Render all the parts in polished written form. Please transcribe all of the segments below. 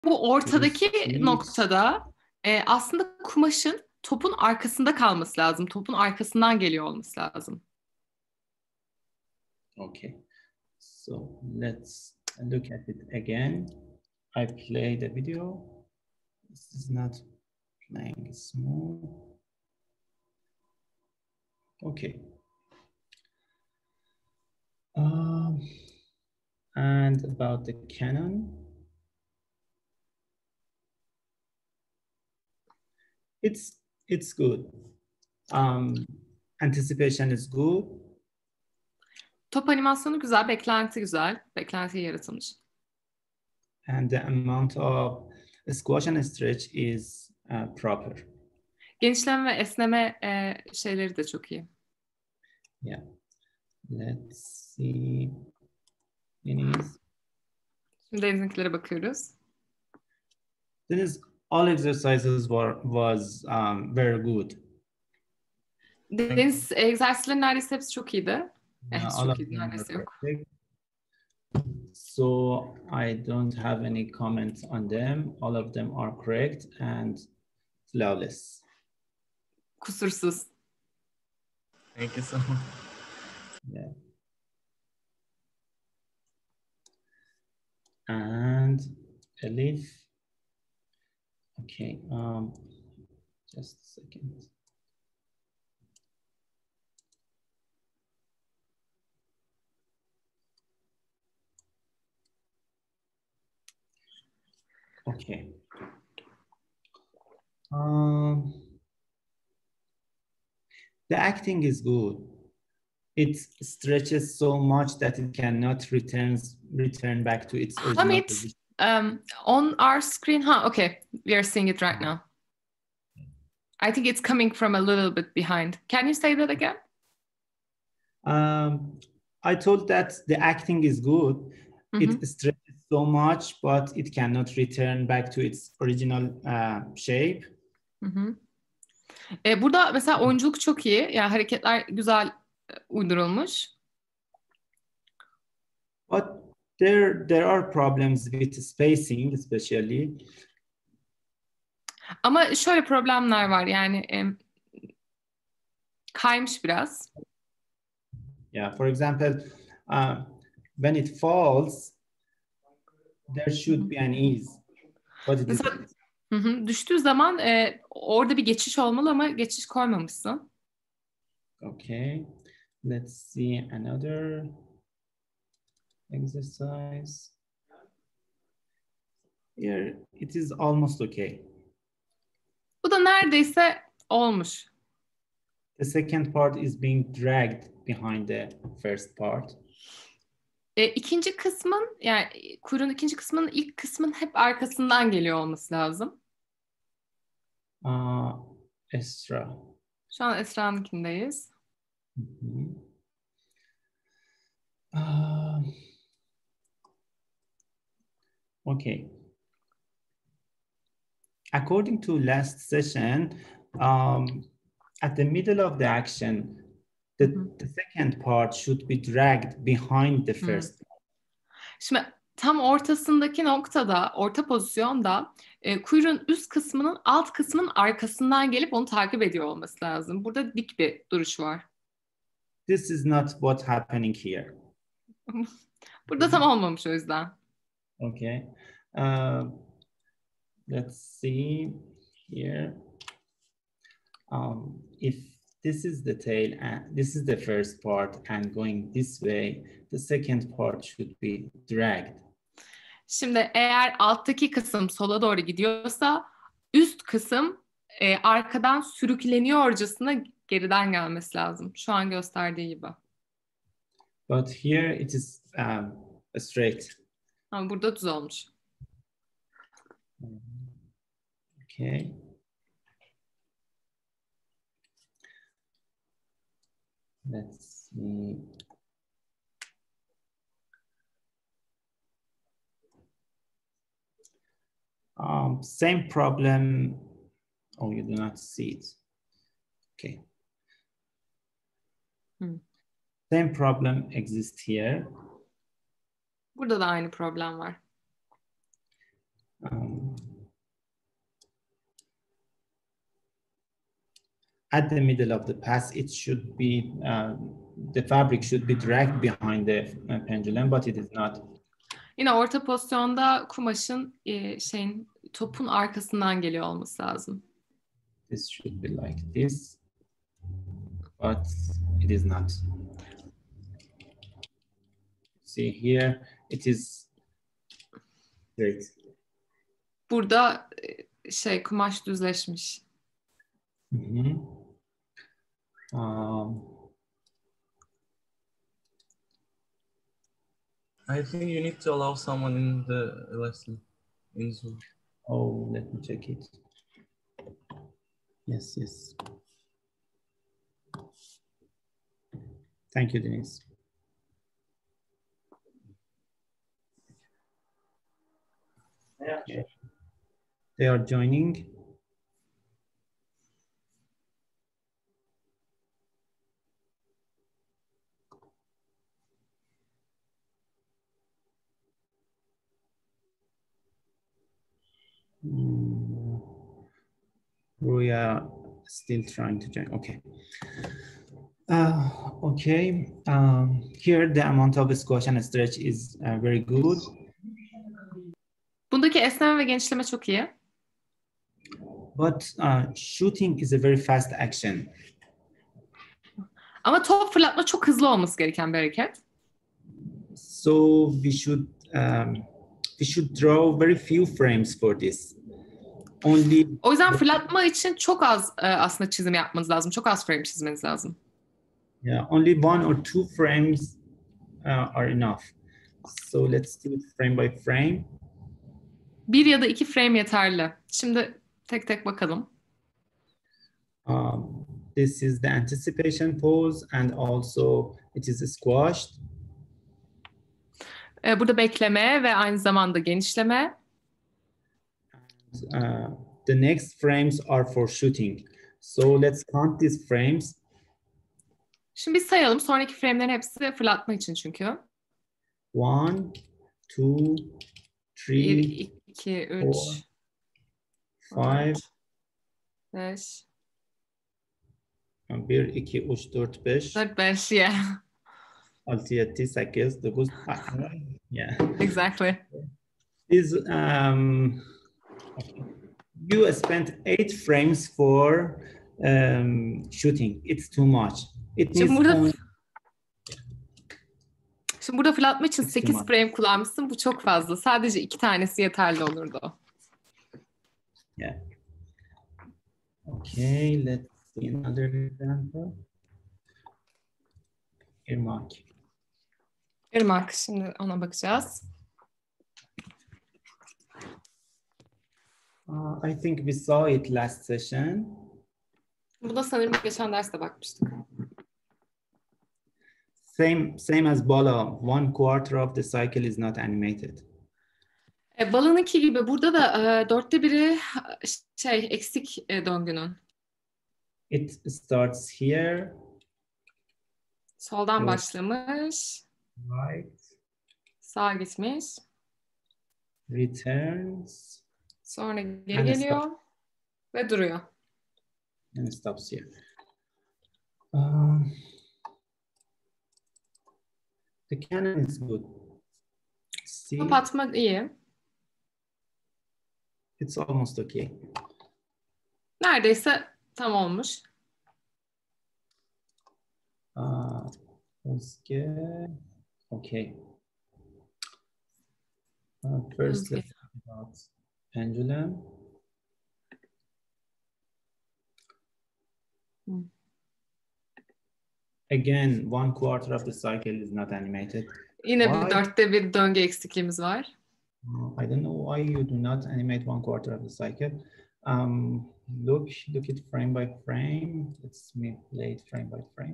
Bu You ortadaki see it? noktada aslında kumaşın topun arkasında kalması lazım. Topun arkasından geliyor olması lazım. Okay. So let's look at it again. I play the video. This is not playing smooth. Okay. And about the Canon, it's good. Anticipation is good. Top animasyonu güzel, beklenti güzel. Beklenti yaratılmış. And the amount of squash and stretch is proper. Genişleme ve esneme şeyleri de çok iyi. Yeah. Let's see. Deniz. Şimdi Deniz'inkilere bakıyoruz. Deniz, all exercises was very good. Deniz egzersizlerin neredeyse hepsi çok iyiydi. Yeah, all Çok of iyiydi, them are neredeyse yok. perfect. So I don't have any comments on them. All of them are correct and flawless. Kusursuz. Thank you so much. Yeah. And Elif. Okay, just a second. Okay. The acting is good. It stretches so much that it cannot return back to its original Hamid, position. on our screen, okay, we are seeing it right now. I think it's coming from a little bit behind. Can you say that again? I told that the acting is good. It stretches so much, but it cannot return back to its original shape. Burada mesela oyunculuk çok iyi. Yani hareketler güzel uydurulmuş. But there are problems with spacing, especially. Ama şöyle problemler var. Yani kaymış biraz. Yeah, for example, when it falls, there should be an ease. But it Mesela, isn't. Düştüğü zaman orada bir geçiş olmalı ama geçiş koymamışsın. Okay, let's see another exercise. Here, it is almost okay. Bu da neredeyse olmuş. The second part is being dragged behind the first part. İkinci kısmın, yani kuyruğun ikinci kısmının ilk kısmın hep arkasından geliyor olması lazım. Esra. Şu an Esra'nınkindeyiz. Okay. According to last session, at the middle of the action, the second part should be dragged behind the first part. Şimdi tam ortasındaki noktada, orta pozisyonda kuyruğun üst kısmının alt kısmının arkasından gelip onu takip ediyor olması lazım. Burada dik bir duruş var. This is not what happening here. Burada tam olmamış o yüzden. Okay. Let's see here. If this is the tail and this is the first part and going this way, the second part should be dragged. Şimdi eğer alttaki kısım sola doğru gidiyorsa üst kısım arkadan sürükleniyorcasına geriden gelmesi lazım. Şu an gösterdiği gibi. But here it is straight. Ama burada düz olmuş. Okay. Let's see. Same problem. Oh, you do not see it. Okay. Same problem exists here. Burada da aynı problem var. At the middle of the path, it should be, the fabric should be dragged behind the pendulum, but it is not. Yine orta pozisyonda kumaşın topun arkasından geliyor olması lazım. This should be like this, but it is not. See here, it is great. Burada kumaş düzleşmiş. I think you need to allow someone in the lesson in Zoom. Oh, let me check it. Yes, yes. Thank you, Denise. They are joining. We are still trying to join. Okay. Okay. Here the amount of squash and stretch is very good. Bundaki esneme ve genişleme çok iyi. But shooting is a very fast action. Ama top fırlatma çok hızlı olması gereken bir hareket. So we should draw very few frames for this. O yüzden fırlatma için çok az aslında çizim yapmanız lazım. Çok az frame çizmeniz lazım. Yeah, only 1 or 2 frames are enough. So let's do it frame by frame. 1 ya da 2 frame yeterli. Şimdi tek tek bakalım. This is the anticipation pose and also it is squashed. Burada bekleme ve aynı zamanda genişleme. The next frames are for shooting. So let's count these frames. Şimdi bir sayalım. Sonraki frame'lerin hepsi fırlatma için çünkü. 1, 2, 3, 1, 2, 3, 4, 5. 1, 2, 3, 4, 5. 4, 5, yeah. 6, 7, 8, 9. Yeah. Exactly. Is you spent 8 frames for shooting. It's too much. Şimdi burada fırlatma için 8 frame kullanmışsın. Bu çok fazla. Sadece 2 tanesi yeterli olurdu. Yeah. Okay, let's see another example. Irmak. Şimdi ona bakacağız. I think we saw it last session. Bu da sanırım geçen derste bakmıştık. Same as Bala, 1/4 of the cycle is not animated. Bala'nınki gibi burada da 4'te 1'i eksik döngünün. It starts here. Soldan başlamış. Right. Sağa gitmiş. Returns. Sonra geri geliyor ve duruyor. And stops here. The cannon is good. See, Top atma iyi. it's almost okay. Neredeyse tam olmuş. Okay. First, let's talk about pendulum. Again, 1/4 of the cycle is not animated. Yine bir 4'te 1 döngü eksikliğimiz var. I don't know why you do not animate 1/4 of the cycle. Look it frame by frame. Let's play it frame by frame.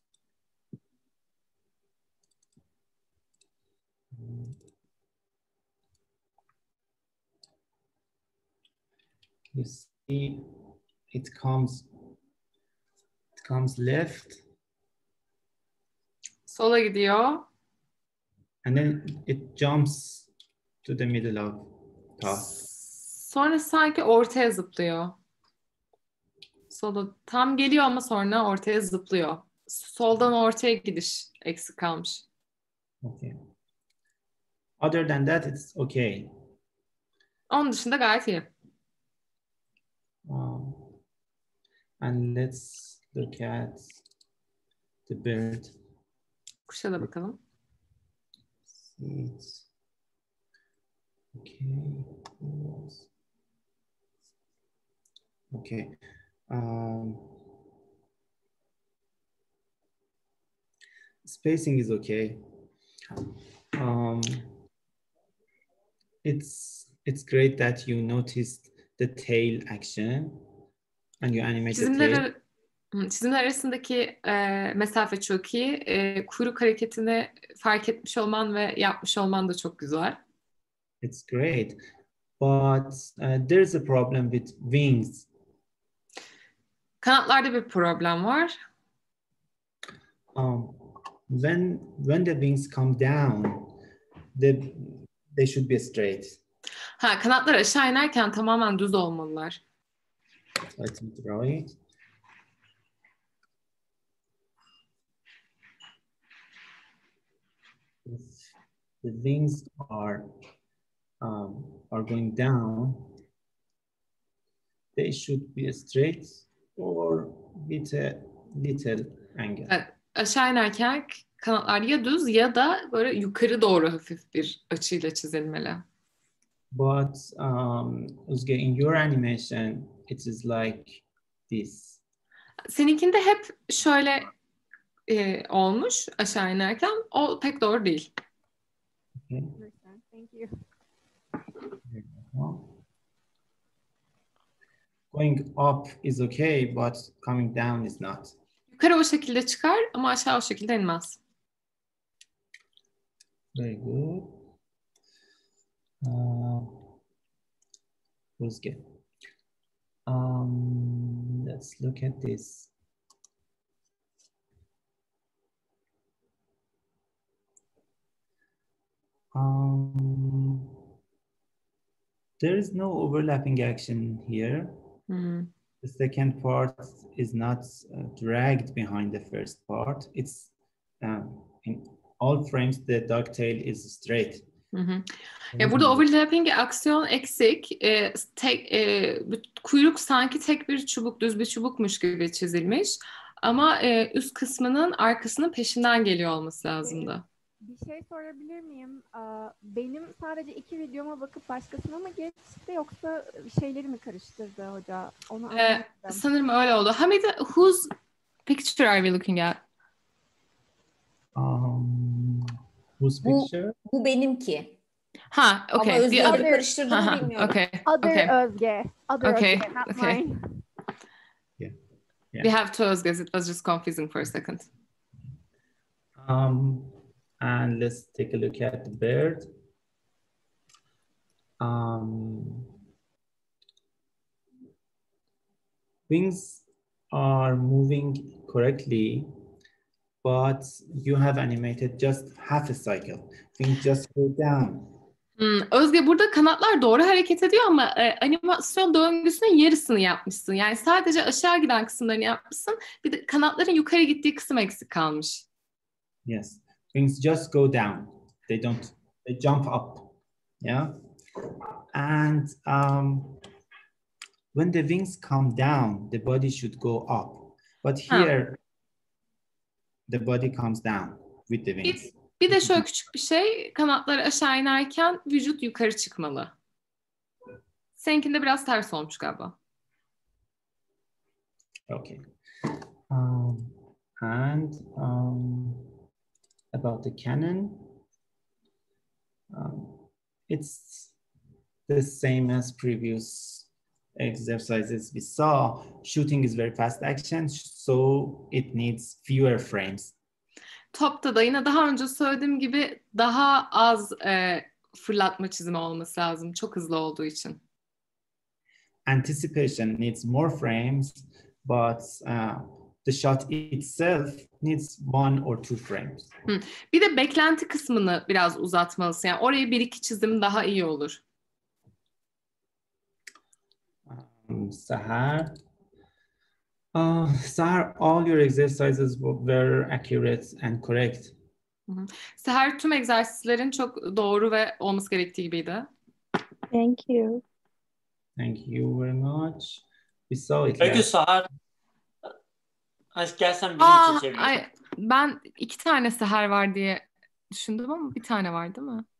You see, it comes left. Sola gidiyor. And then it jumps to the middle of path. Sonra sanki ortaya zıplıyor. Sola tam geliyor ama sonra ortaya zıplıyor. Soldan ortaya gidiş eksik kalmış. Okay. Other than that, it's okay. Onun dışında gayet iyi. And let's look at the bird. Kuşa da bakalım. It's okay. Okay. Spacing is okay. It's great that you noticed the tail action and you animate the tail. Çizimler arasındaki mesafe çok iyi. Kuyruk hareketini fark etmiş olman ve yapmış olman da çok güzel. It's great, but there's a problem with wings. Kanatlarda bir problem var. When the wings come down, they should be straight. Kanatlar aşağı inerken tamamen düz olmalılar. Let me draw it. If the wings are going down, they should be straight or with a little angle. Evet, aşağı inerken kanatlar ya düz ya da böyle yukarı doğru hafif bir açıyla çizilmeli. But Özge, in your animation, it is like this. Seninkinde hep şöyle olmuş aşağı inerken. O pek doğru değil. Okay. Thank you. Going up is okay, but coming down is not. Yukarı o şekilde çıkar ama aşağı o şekilde inmez. Very good. Özge. Let's look at this. There is no overlapping action here. The second part is not dragged behind the first part. It's in all frames the ducktail is straight. Burada overlapping aksiyon eksik. Kuyruk sanki tek bir çubuk, düz bir çubukmuş gibi çizilmiş. Ama üst kısmının arkasının peşinden geliyor olması lazımdı. Bir şey sorabilir miyim? Benim sadece 2 videoma bakıp başkasına mı geçti yoksa şeyleri mi karıştırdı hoca? Onu anlamadım. Sanırım öyle oldu. Hamide, whose picture are we looking at? Whose picture? Bu benimki. Okay. Ama Özge'yi karıştırdığımı bilmiyorum. Okay. Other Özge. Other Okay, Özge, not okay. mine. Yeah. We have two Özges. It was just confusing for a second. And let's take a look at the bird. Wings are moving correctly, but you have animated just half a cycle. Wings just go down. Özge, burada kanatlar doğru hareket ediyor ama animasyon döngüsünün yarısını yapmışsın. Yani sadece aşağı giden kısımlarını yapmışsın. Bir de kanatların yukarı gittiği kısım eksik kalmış. Yes, wings just go down. They jump up. Yeah, and when the wings come down, the body should go up. But here, the body comes down with the wings. Bir de şöyle küçük bir şey, kanatları aşağı inerken vücut yukarı çıkmalı. Seninkinde biraz ters olmuş galiba. Okay. And about the cannon, it's the same as previous exercises we saw. Shooting is very fast action, so it needs fewer frames. Topta da yine daha önce söylediğim gibi daha az fırlatma çizimi olması lazım. Çok hızlı olduğu için. Anticipation needs more frames, but the shot itself needs 1 or 2 frames. Bir de beklenti kısmını biraz uzatmalısın. Yani oraya 1-2 çizim daha iyi olur. Sahar. Sahar, all your exercises were accurate and correct. Seher, tüm egzersizlerin çok doğru ve olması gerektiği gibiydi. Thank you. Thank you very much. We saw it. Öykü Sahar. Gelsen birini seçebilirsin. Ben 2 tane Seher var diye düşündüm ama bir tane var değil mi?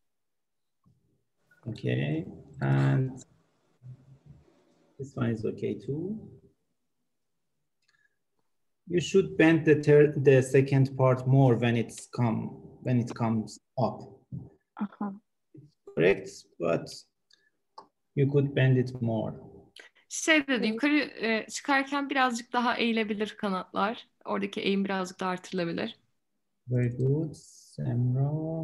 Okay, and this one is okay too. You should bend the second part more when it comes up. Correct, but you could bend it more. Dedi, yukarı çıkarken birazcık daha eğilebilir kanatlar. Oradaki eğim birazcık daha artırılabilir. Very good, Semra.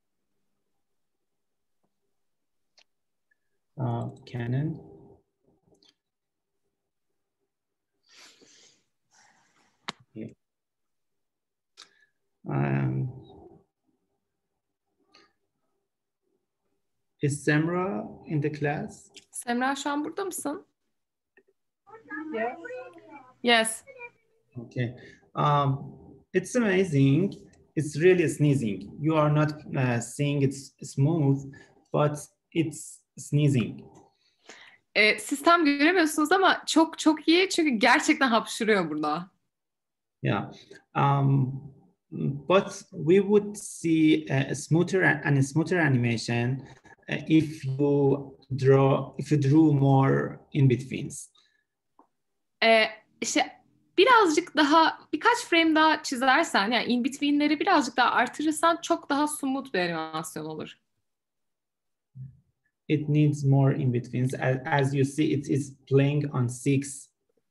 Canon. Okay. Is Semra in the class? Semra, şu an burada mısın? Yes. Okay. It's amazing. It's really sneezing. You are not seeing it's smooth, but it's sneezing. Sistem göremiyorsunuz ama çok iyi çünkü gerçekten hapşırıyor burada. Yeah. But we would see a smoother animation if you drew more in betweens. Birkaç frame daha çizersen, yani in between'leri birazcık daha artırırsan çok daha smooth bir animasyon olur. It needs more in betweens. As you see, it is playing on 6.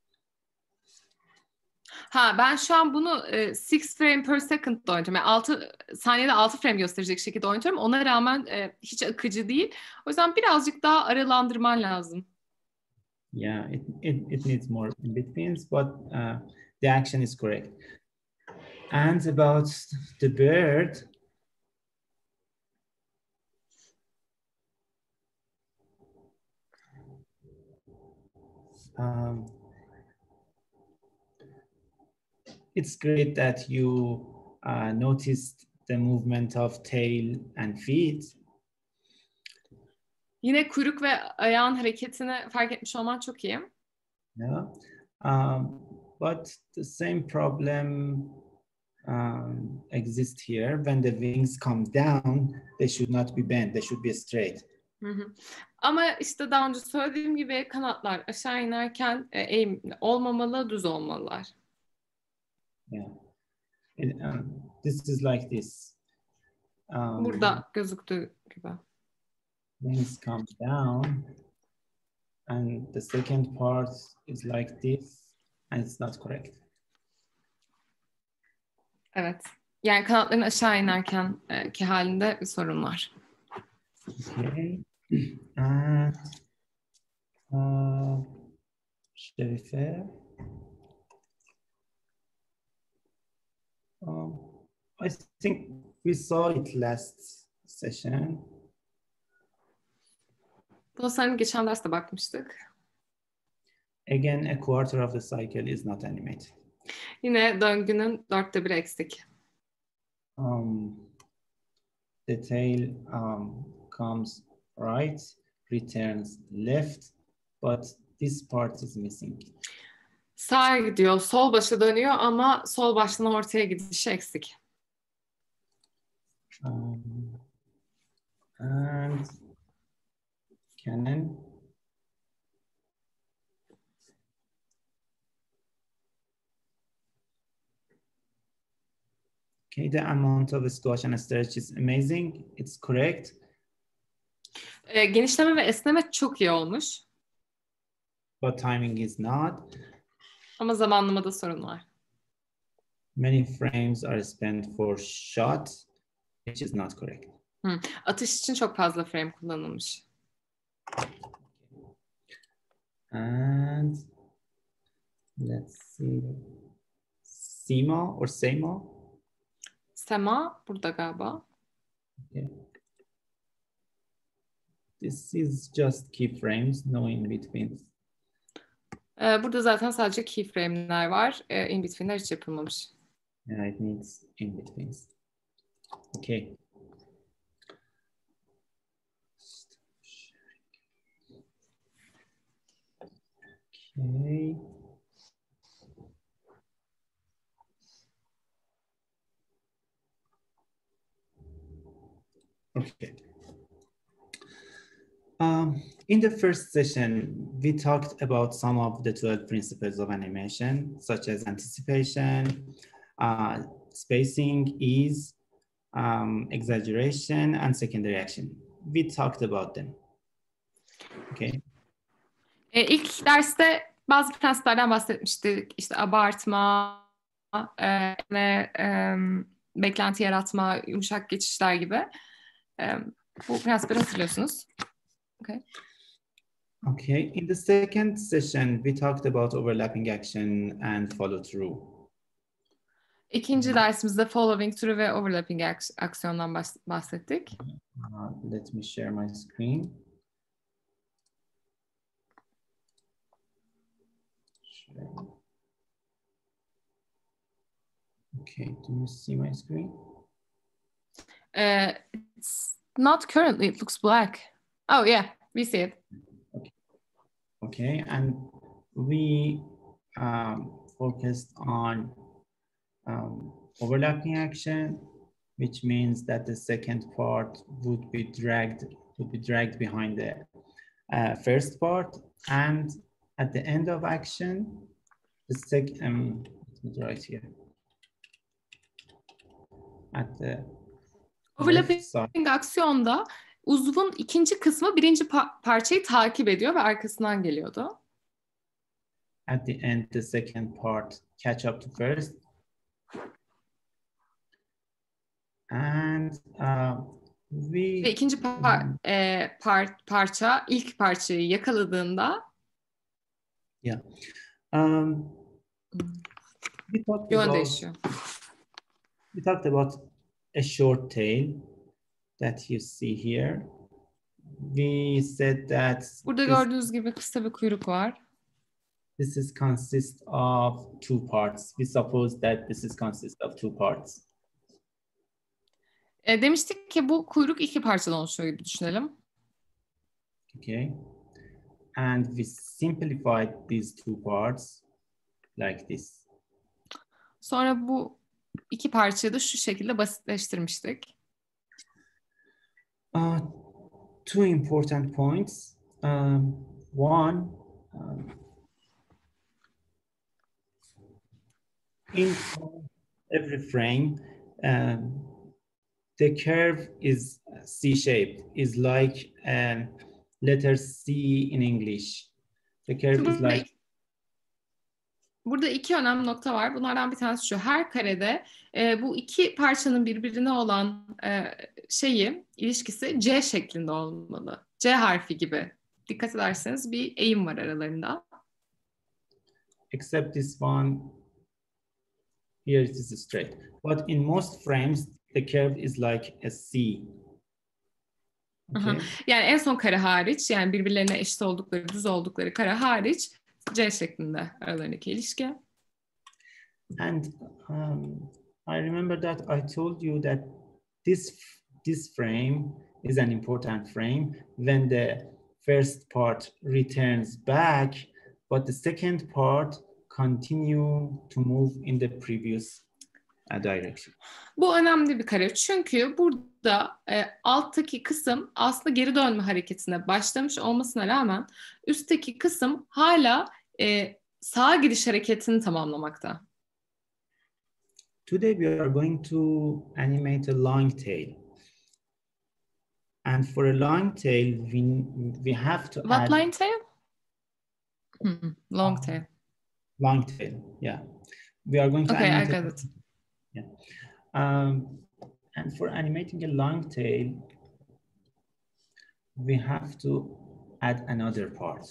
Ben şu an bunu 6 frame per second'da oynuyorum. Yani 6 saniyede 6 frame gösterecek şekilde oynuyorum. Ona rağmen hiç akıcı değil. O yüzden birazcık daha aralandırman lazım. Yeah, it needs more in betweens, but the action is correct. And about the bird, it's great that you noticed the movement of tail and feet. Yine kuyruk ve ayağın hareketini fark etmiş olman çok iyi. Yeah, but the same problem exists here. When the wings come down, they should not be bent. They should be straight. Ama işte daha önce söylediğim gibi kanatlar aşağı inerken eğimli olmamalı, düz olmalılar. Yeah, this is like this. Burada gözüktüğü gibi. Wings come down, and the second part is like this, and it's not correct. Evet. Yani kanatların aşağı inerken ki halinde bir sorun var. Okay. Şerife. I think we saw it last session. Buna sanırım geçen derste bakmıştık. Again, a quarter of the cycle is not animated. Yine döngünün 1/4 eksik. The tail comes right, returns left, but this part is missing. Sağa gidiyor, sol başa dönüyor ama sol baştan ortaya gidişi eksik. And Canon. Okay, the amount of squash and stretch is amazing. It's correct. Genişleme ve esneme çok iyi olmuş. But timing is not. Ama zamanlamada sorun var. Many frames are spent for shot, which is not correct. Atış için çok fazla frame kullanılmış. And let's see. Sema or Sema? Sema burada galiba. Okay. This is just keyframes, no in betweens. Burada zaten sadece keyframe'ler var. In between'ler hiç yapılmamış. Yeah, it needs in betweens. Okay. Okay. Okay. In the first session, we talked about some of the 12 principles of animation, such as anticipation, spacing, ease, exaggeration, and secondary action. We talked about them. Okay. İlk derste bazı prensiplerden bahsetmiştik. İşte abartma ve beklenti yaratma, yumuşak geçişler gibi. Bu prensipleri hatırlıyorsunuz. Okay. Okay. In the second session, we talked about overlapping action and follow through. İkinci dersimizde following through ve overlapping aksiyondan bahsettik. Let me share my screen. Okay, do you see my screen? It's not currently, it looks black. Oh yeah, we see it. Okay, and we focused on overlapping action, which means that the second part would be dragged behind the first part, and at the end of action, the second right here at the overlapping aksiyonda uzvun ikinci kısmı birinci parçayı takip ediyor ve arkasından geliyordu. At the end, the second part catch up to first. And ve ikinci parça ilk parçayı yakaladığında yön değişiyor. We talked about a short tail that you see here. We said that burada gördüğünüz gibi kısa bir kuyruk var. This is consist of two parts. We suppose that this is consist of two parts. Demiştik ki bu kuyruk iki parçadan oluşuyor gibi düşünelim. Okay. And we simplified these two parts like this. Sonra bu iki parçayı da şu şekilde basitleştirmiştik. Two important points. One, in every frame, the curve is C-shaped, is like letter C in English. The curve is like... Burada iki önemli nokta var. Bunlardan bir tanesi şu. Her karede bu iki parçanın birbirine olan ilişkisi C şeklinde olmalı. C harfi gibi. Dikkat ederseniz bir eğim var aralarında. Except this one, here it is straight. But in most frames, the curve is like a C. Okay. Yani en son kare hariç, yani birbirlerine eşit oldukları, düz oldukları kare hariç C şeklinde aralarındaki ilişki. And I remember that I told you that this frame is an important frame when the first part returns back, but the second part continue to move in the previous direction. Bu önemli bir kare çünkü burada alttaki kısım aslında geri dönme hareketine başlamış olmasına rağmen üstteki kısım hala sağa gidiş hareketini tamamlamakta. Today we are going to animate a long tail. And for a long tail, we have to What add... line tail? Long tail. Long tail, yeah. We are going to animate... Okay, I got it. Yeah. And for animating a long tail, we have to add another part.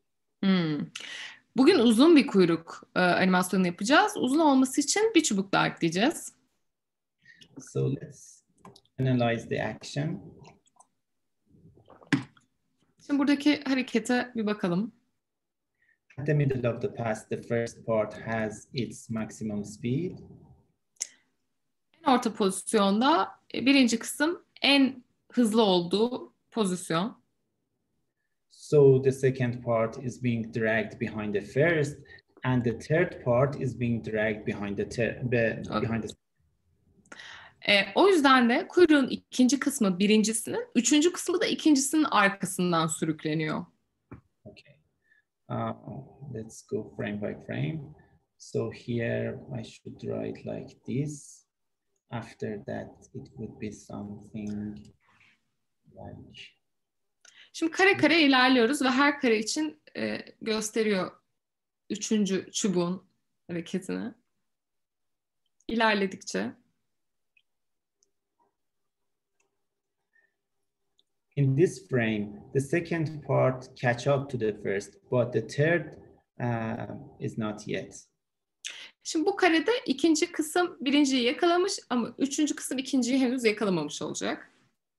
Bugün uzun bir kuyruk animasyonu yapacağız. Uzun olması için bir çubuk daha ekleyeceğiz. So let's analyze the action. Şimdi buradaki harekete bir bakalım. At the middle of the pass, the first part has its maximum speed. En orta pozisyonda birinci kısım en hızlı olduğu pozisyon. So the second part is being dragged behind the first, and the third part is being dragged behind behind the. O yüzden de kuyruğun ikinci kısmı birincisinin, üçüncü kısmı da ikincisinin arkasından sürükleniyor. Okay. Let's go frame by frame. So here I should write like this. After that, it would be something like. Şimdi kare kare ilerliyoruz ve her kare için gösteriyor üçüncü çubuğun hareketini. İlerledikçe. In this frame, the second part catch up to the first, but the third is not yet. Şimdi bu karede ikinci kısım birinciyi yakalamış ama üçüncü kısım ikinciyi henüz yakalamamış olacak.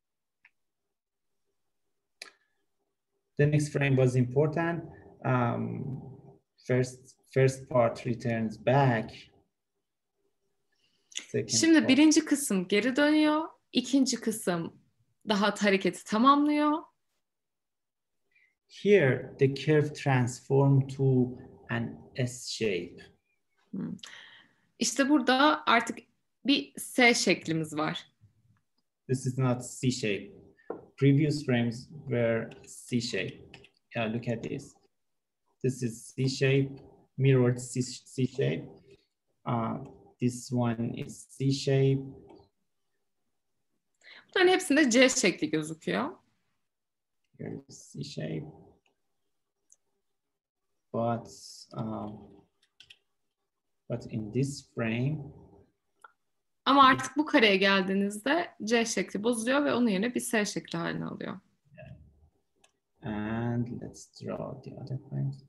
The next frame was important. First part returns back. Şimdi birinci kısım geri dönüyor. İkinci kısım daha hareketi tamamlıyor. Here the curve transformed to an S shape. İşte burada artık bir S şeklimiz var. This is not C shape. Previous frames were C shape. Yeah, look at this. This is C shape, mirrored C shape. This one is C shape. Bunların hepsinde C şekli gözüküyor. Here is C shape. But in this frame. Ama artık bu kareye geldiğinizde C şekli bozuluyor ve onun yerine bir S şekli haline alıyor. And let's draw the other frames.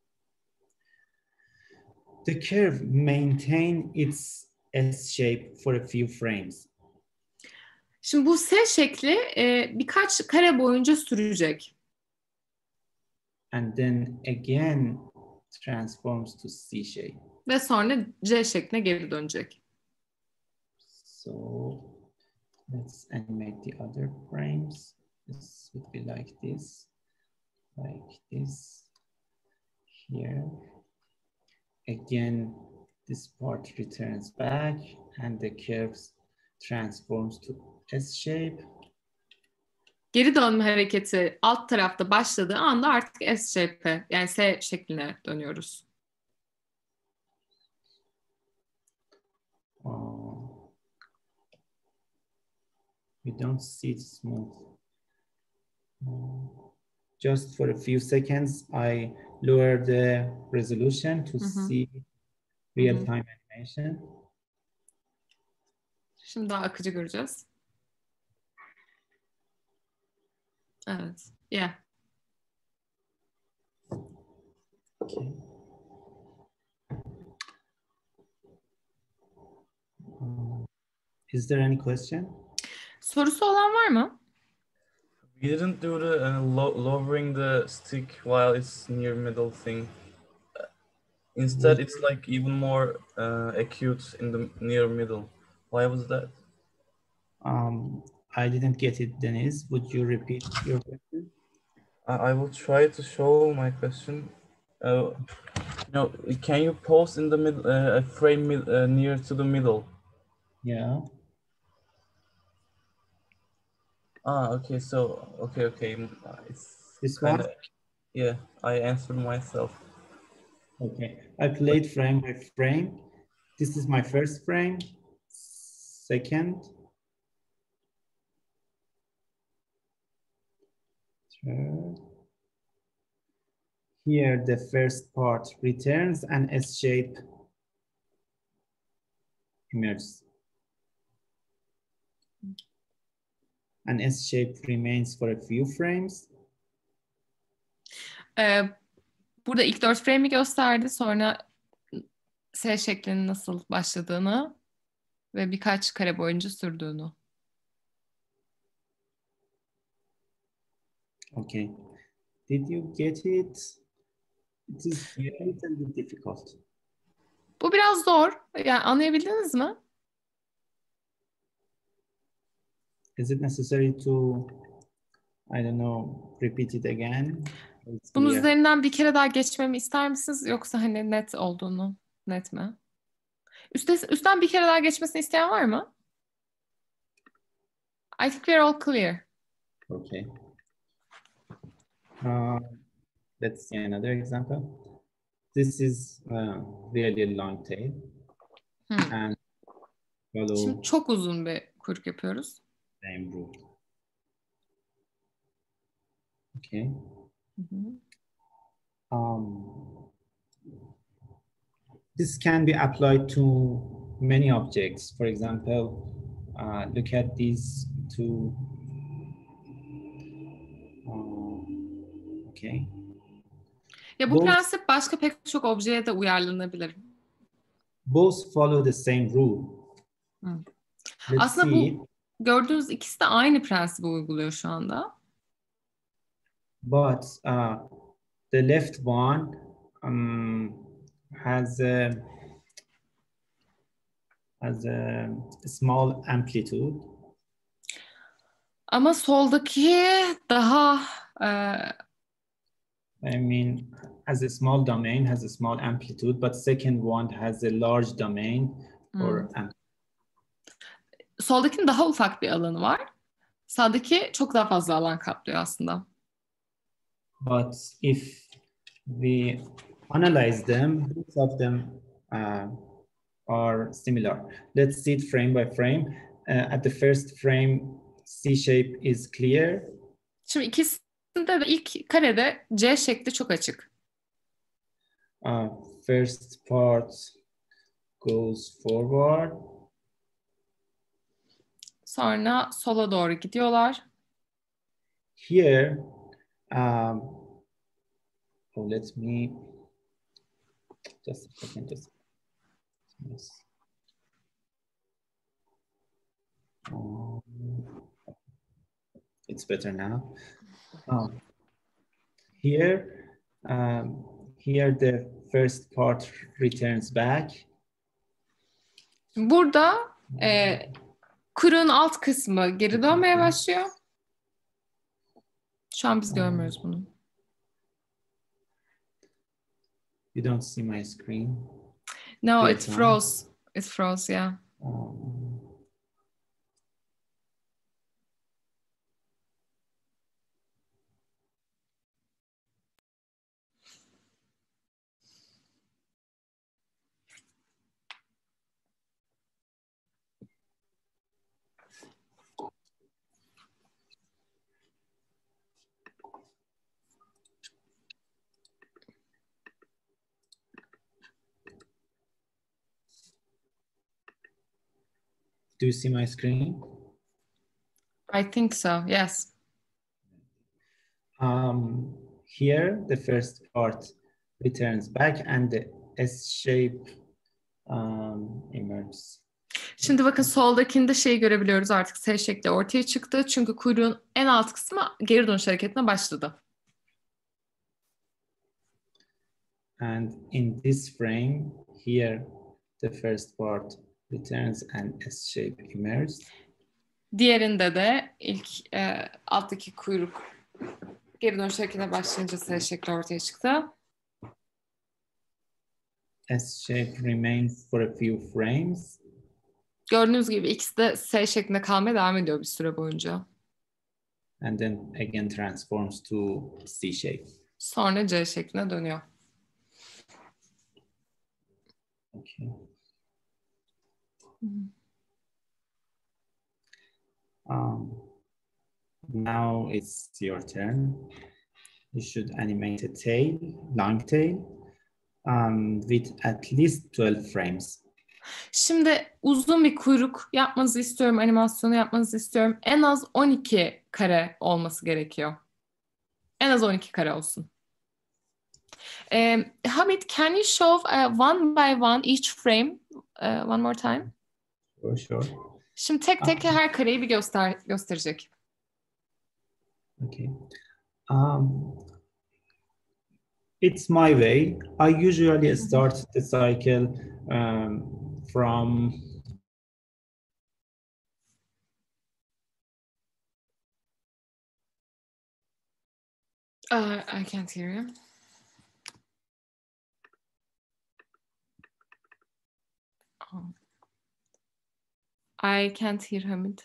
The curve maintain its S shape for a few frames. Şimdi bu S şekli birkaç kare boyunca sürecek. And then again transforms to C shape. Ve sonra C şekline geri dönecek. So let's animate the other frames. This would be like this. Here. Again, this part returns back and the curves transforms to S shape. Geri dönme hareketi alt tarafta başladığı anda artık S shape, yani S şekline dönüyoruz. We don't see it smooth. Just for a few seconds, I lower the resolution to see real-time animation. Şimdi daha akıcı göreceğiz. Evet. Yeah. Okay. Is there any question? Sorusu olan var mı? We didn't do the lowering the stick while it's near middle thing. Instead, it's like even more acute in the near middle. Why was that? I didn't get it, Deniz. Would you repeat your question? I will try to show my question. No, can you pause in the middle, a frame near to the middle? Yeah. Okay. So, okay. It's This kind one? of, yeah, I answered myself. Okay. I played frame by frame. This is my first frame. Second. Third. Here, the first part returns and S shape emerges. An S shape remains for a few frames. Burada ilk 4 frame'i gösterdi. Sonra S şeklinin nasıl başladığını ve birkaç kare boyunca sürdüğünü. Okay. Did you get it? It is a little bit difficult. Bu biraz zor. Yani anlayabildiniz mi? Is it necessary to, I don't know, repeat it again? It's Bunun clear. üzerinden bir kere daha geçmemi ister misiniz? Yoksa hani net olduğunu, net mi? Üstten bir kere daha geçmesini isteyen var mı? I think we're all clear. Okay. Let's see another example. This is really a long tail. And follow Şimdi çok uzun bir kuyruk yapıyoruz. same rule. Okay. This can be applied to many objects. For example, look at these two. Okay. Ya bu prensip başka pek çok objeye de uyarlanabilir. Both follow the same rule. Aslında bu gördüğünüz ikisi de aynı prensibi uyguluyor şu anda. But the left one has a small amplitude. Ama soldaki daha I mean, has a small domain, has a small amplitude, but second one has a large domain or amplitude. Soldakinin daha ufak bir alanı var. Sağdaki çok daha fazla alan kaplıyor aslında. But if we analyze them, both of them are similar. Let's see it frame by frame. At the first frame, C shape is clear. Şimdi ikisinde de ilk karede C şekli çok açık. First part goes forward. Sonra sola doğru gidiyorlar. Here, let me just a second. Yes. It's better now. Here the first part returns back. Burada kuyruğun alt kısmı geri dönmeye başlıyor. Şu an biz görmüyoruz bunu. You don't see my screen? No, it froze. It froze, yeah. Do you see my screen? I think so, yes. Here, the first part returns back and the S shape emerges. Şimdi bakın soldakinde şeyi görebiliyoruz, artık S şekli ortaya çıktı. Çünkü kuyruğun en alt kısmı geri dönüş hareketine başladı. And in this frame, here, the first part returns and S shape emerges. Diğerinde de ilk alttaki kuyruk geri dönüş hareketine başlayınca S şekli ortaya çıktı. S shape remains for a few frames. Gördüğünüz gibi ikisi de S şeklinde kalmaya devam ediyor bir süre boyunca. And then again transforms to C shape. Sonra C şekline dönüyor. Okay. Now it's your turn. You should animate a tail, long tail, with at least 12 frames. Şimdi uzun bir kuyruk yapmanızı istiyorum, animasyonu yapmanızı istiyorum. En az 12 kare olması gerekiyor. En az 12 kare olsun. Hamid, can you show one by one each frame one more time? Sure. Şimdi tek tek her kareyi bir gösterecek. Okay. It's my way. I usually start the cycle from I can't hear you. Oh. I can't hear Hamid.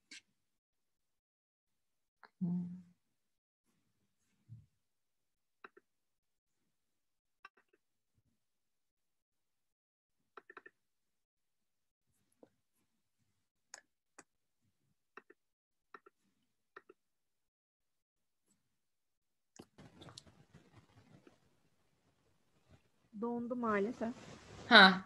Dondu maalesef. Ha.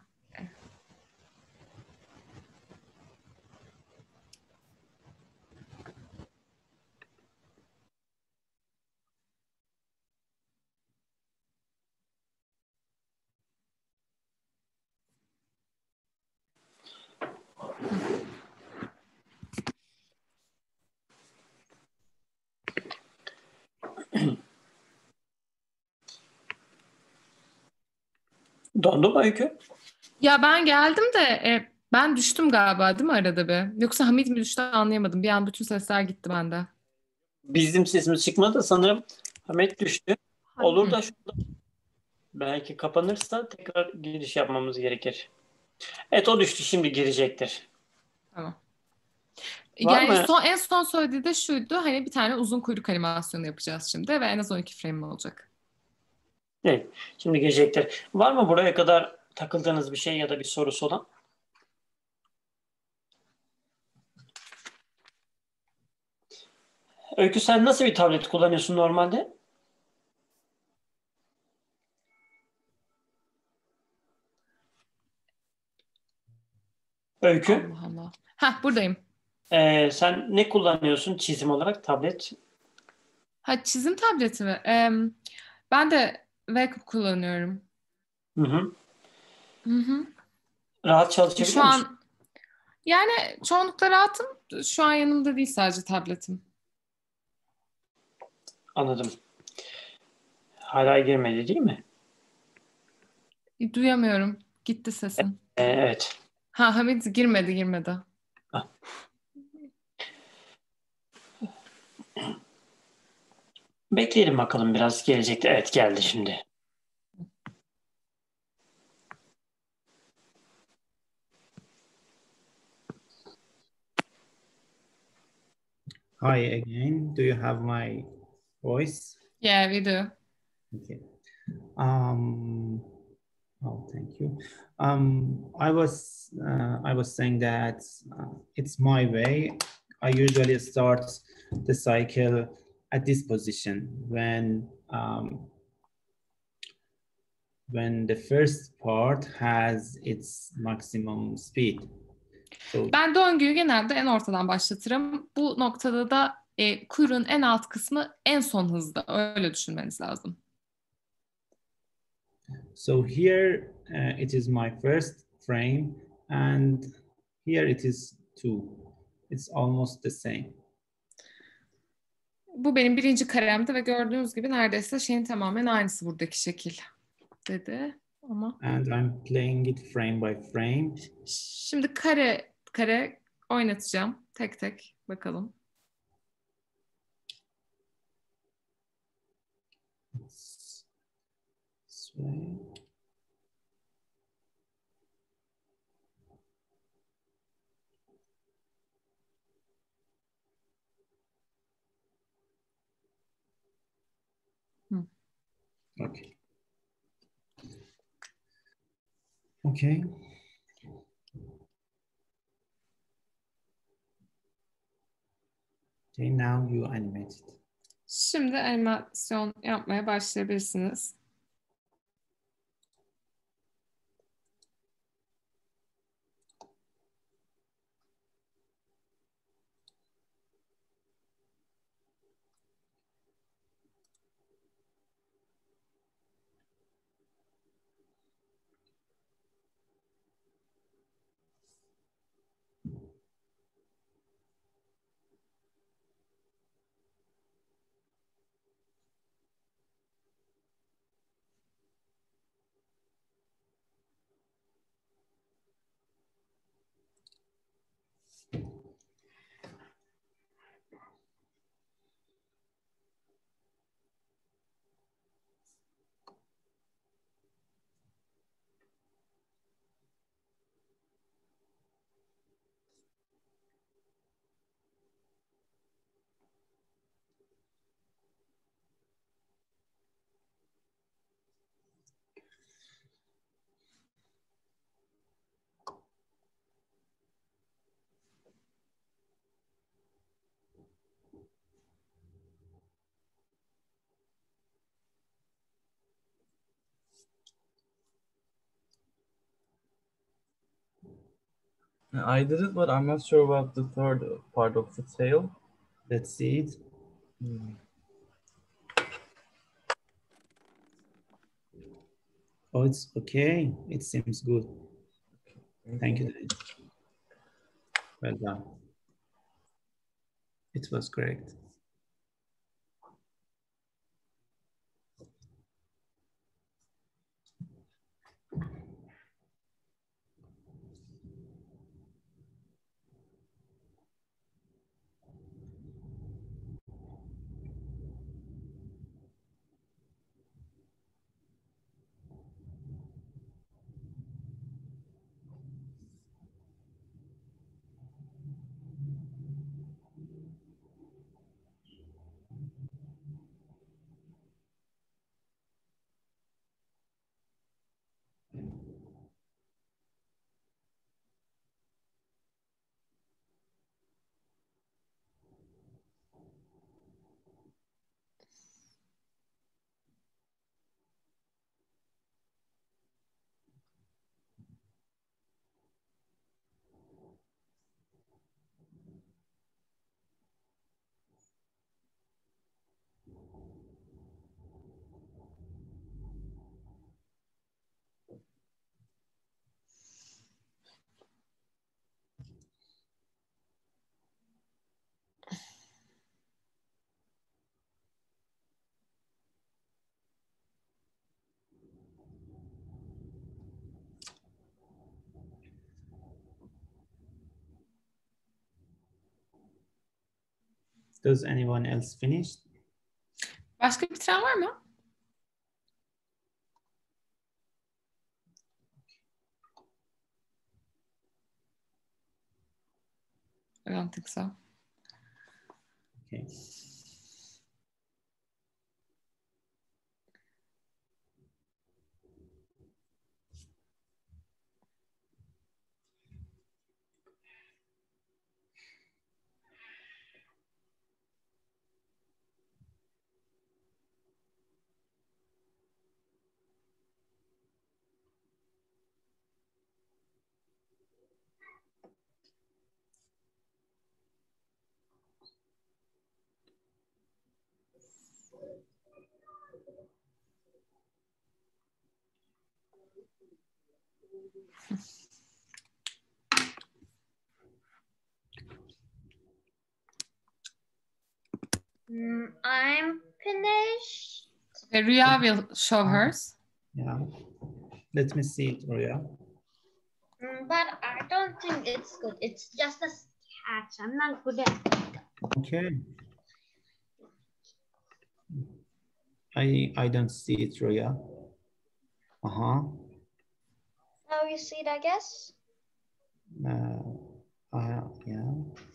Dondu mu Öykü? Ya ben geldim de ben düştüm galiba değil mi arada bir? Yoksa Hamid mi düştü anlayamadım. Bir an bütün sesler gitti bende. Bizim sesimiz çıkmadı sanırım. Hamet düştü. Olur da şurada belki kapanırsa tekrar giriş yapmamız gerekir. Evet o düştü, şimdi girecektir. Tamam. Var Yani mı? en son söylediği de şuydu. Hani bir tane uzun kuyruk animasyonu yapacağız şimdi ve en az 12 frame olacak. Evet, şimdi girecektir. Var mı buraya kadar takıldığınız bir şey ya da bir sorusu olan? Öykü, sen nasıl bir tablet kullanıyorsun normalde? Öykü, Allah Allah. Heh, buradayım. sen ne kullanıyorsun çizim olarak tablet? Ha, çizim tableti mi? Ben de Wacom kullanıyorum. Hı hı. Hı hı. Rahat çalışabiliyor Şu musun? an yani çoğunlukla rahatım. Şu an yanımda değil sadece tabletim. Anladım. Hala girmedi değil mi? Duyamıyorum. Gitti sesin. Evet. Ha, Hamid girmedi. Ah. Bekleyelim bakalım, biraz gelecekti. Evet, geldi şimdi. Hi again. Do you have my voice? Yeah, we do. Okay. Oh, thank you. I was saying that it's my way. I usually start the cycle at this position when the first part has its maximum speed. So Ben döngüyü genelde en ortadan başlatırım. Bu noktada da kuyruğun en alt kısmı en son hızda. Öyle düşünmeniz lazım. So here it is my first frame, and here it is two. It's almost the same. Bu benim birinci karemdi ve gördüğünüz gibi neredeyse şeyin tamamen aynısı buradaki şekil dedi. Ama And I'm playing it frame by frame. şimdi kare kare oynatacağım. Tek tek bakalım. This way. Okay. Okay. Okay, now you animate it. Şimdi animasyon yapmaya başlayabilirsiniz. I did it, but I'm not sure about the third part of the tail. Let's see it. Oh, it's okay. It seems good. Thank you. Well done. It was correct. Does anyone else finish? Başka bitiren var mı? I don't think so. Okay. I'm finished. Okay, Rüya will show hers. Yeah. Let me see it, Roya. But I don't think it's good. It's just a sketch. I'm not good at it. Okay. I don't see it, Roya. Uh-huh. Now you see it, I guess. Yeah.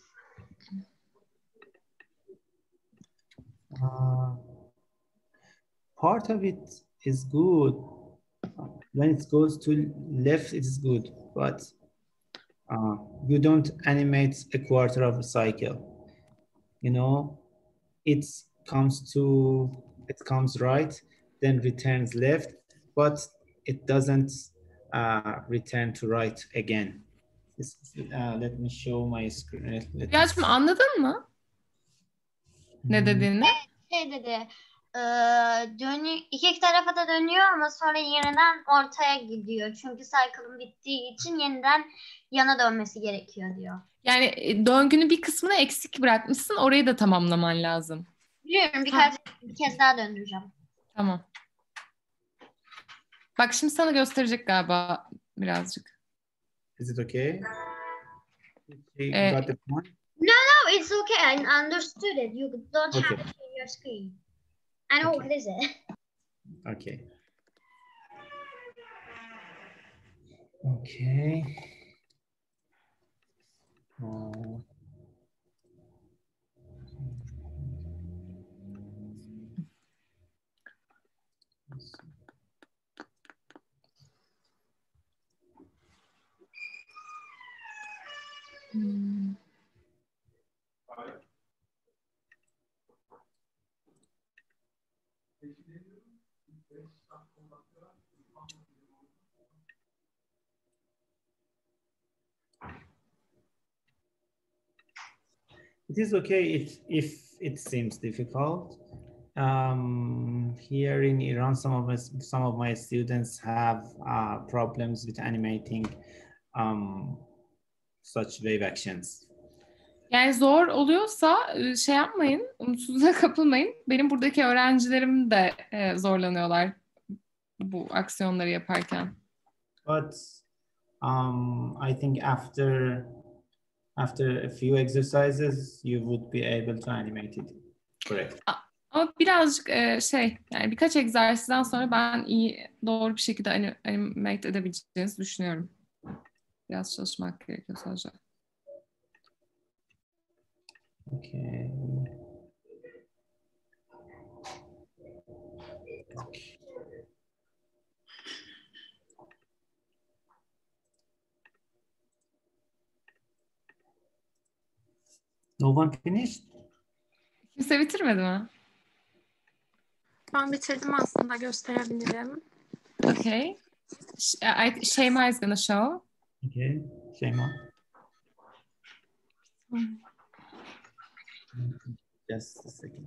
Part of it is good. When it goes to left, it is good, but you don't animate a quarter of a cycle. You know, it comes right, then returns left, but it doesn't return to right again. Let me show my screen. Rüyacığım anladın mı? Ne dediğini? Şey dedi, dönüyor, iki tarafa da dönüyor ama sonra yeniden ortaya gidiyor. Çünkü cycle'ın bittiği için yeniden yana dönmesi gerekiyor diyor. Yani döngünün bir kısmını eksik bırakmışsın. Orayı da tamamlaman lazım. Biliyorum, bir kez daha döndüreceğim. Tamam. Bak şimdi sana gösterecek galiba birazcık. Is it okay? You got the point? No, it's okay. I understood it. You don't have to share your screen. I know what is it. Okay. Okay. It is okay if it seems difficult. Here in Iran, some of my students have problems with animating such wave actions. Yani zor oluyorsa şey yapmayın, umutsuzluğa kapılmayın. Benim buradaki öğrencilerim de zorlanıyorlar bu aksiyonları yaparken. But I think after a few exercises, you would be able to animate it. Correct. Ama birazcık yani birkaç egzersizden sonra ben doğru bir şekilde animate edebileceğinizi düşünüyorum. Biraz çalışmak gerekiyor sadece. Okay. No one finished? Kimse bitirmedi mi? Ben bitirdim aslında, gösterebilirim. Okay. Şeyma is gonna show. Okay, Şeyma. Just a second.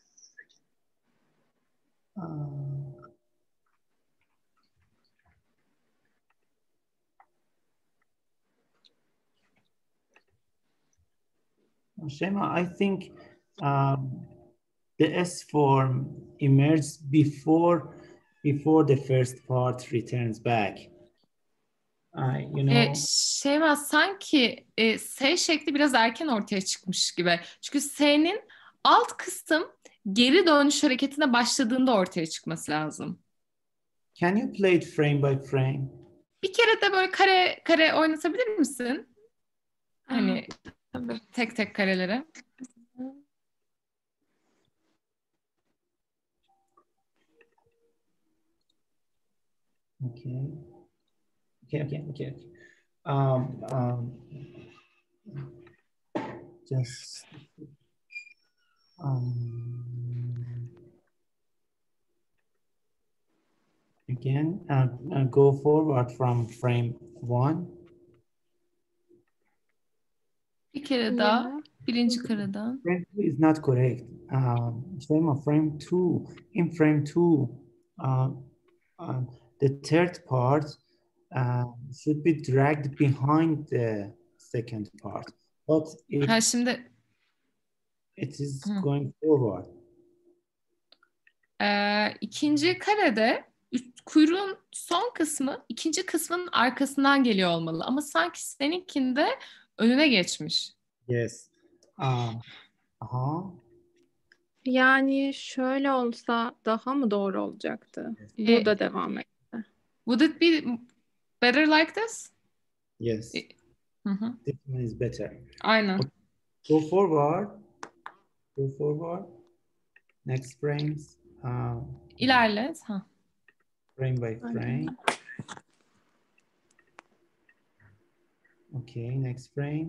Şeyma, I think the S form emerges before the first part returns back. You know. Şeyma, sanki S şekli biraz erken ortaya çıkmış gibi. Çünkü S'nin alt kısım geri dönüş hareketine başladığında ortaya çıkması lazım. Can you play it frame by frame? Bir kere de böyle kare kare oynatabilir misin? Hani tek tek kareleri. Okay. Just again, go forward from frame 1. Bir kere daha, birinci kareden. Frame 2 is not correct. Frame 2. In frame 2, the third part should be dragged behind the second part, but Şimdi it is going forward. İkinci karede kuyruğun son kısmı ikinci kısmın arkasından geliyor olmalı. Ama sanki seninkinde önüne geçmiş. Yes. Yani şöyle olsa daha mı doğru olacaktı? Burada devam et. Would it be better like this? Yes. This one is better. Aynen. Go forward. Next frames. İlerle. Frame by frame. Okay, next frame.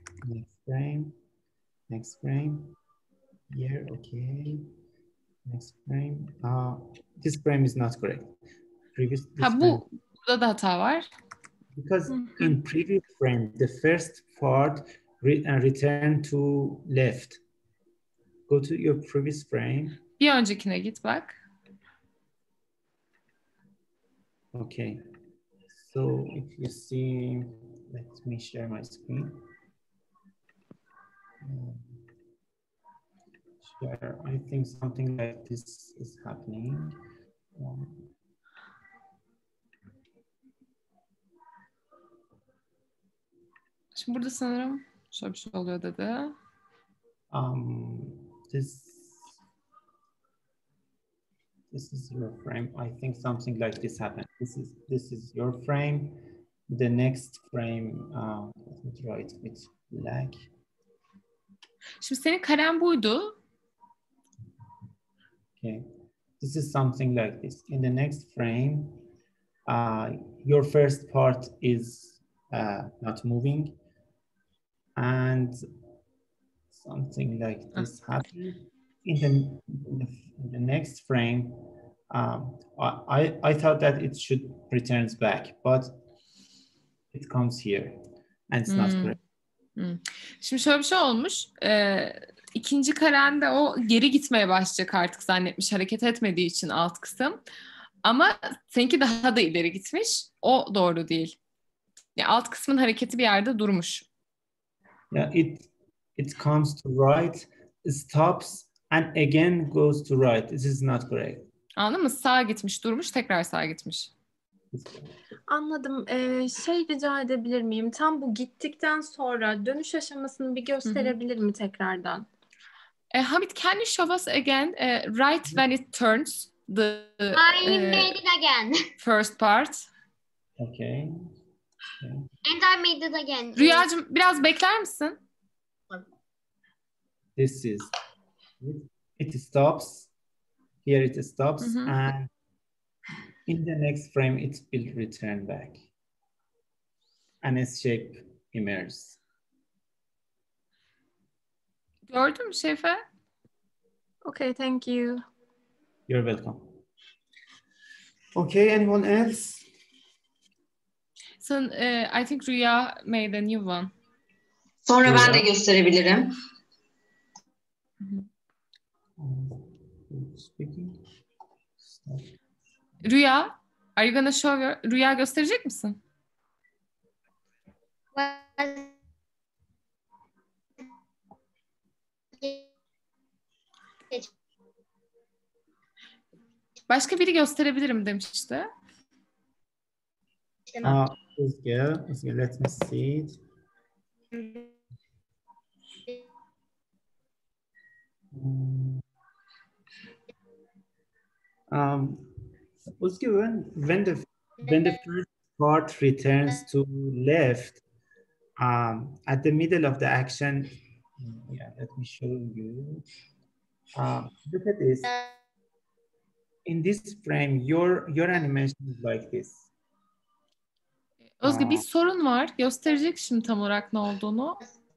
Next frame. Here, okay. Next frame. This frame is not correct. Burada da hata var. Because in previous frame, the first part return to left. Go to your previous frame. Bir öncekine git bak. Okay. So if you see, let me share my screen. Share. I think something like this is happening. Şimdi burada sanırım şöyle bir şey oluyor dedi. This is your frame. I think something like this happened. This is your frame. The next frame, let me draw it with black. Şimdi senin karen buydu. Okay. This is something like this. In the next frame, your first part is not moving, and something like this happens. In the next frame, I thought that it should returns back, but it comes here, and it's not correct. Şimdi şöyle bir şey olmuş. İkinci karende o geri gitmeye başlayacak artık zannetmiş, hareket etmediği için alt kısım. Ama seninki daha da ileri gitmiş. O doğru değil. Yani alt kısmın hareketi bir yerde durmuş. Yeah, it comes to right, stops, and again goes to right. This is not correct. Anladın mı? Sağa gitmiş, durmuş, tekrar sağa gitmiş. Anladım. Şey rica edebilir miyim? Tam bu gittikten sonra dönüş aşamasını bir gösterebilir mi tekrardan? Hamid, can you show us again right when it turns the I made it again. first part? Okay. And I made it again. Rüyacığım biraz bekler misin? This is it stops. Here it stops, and in the next frame it will return back. And S shape emerges. Gördün mü Şefe? Okay, thank you. You're welcome. Okay, anyone else? So, I think Rüya made a new one. Sonra ben de gösterebilirim. Speaking. Rüya, are you gonna show your... Rüya gösterecek misin? Başka biri gösterebilirim demişti. Özge, let me see it. Özge, when the first part returns to left, at the middle of the action, yeah, let me show you. Look at this. In this frame, your animation is like this. Özge, bir sorun var. Gösterecek şimdi tam olarak ne olduğunu.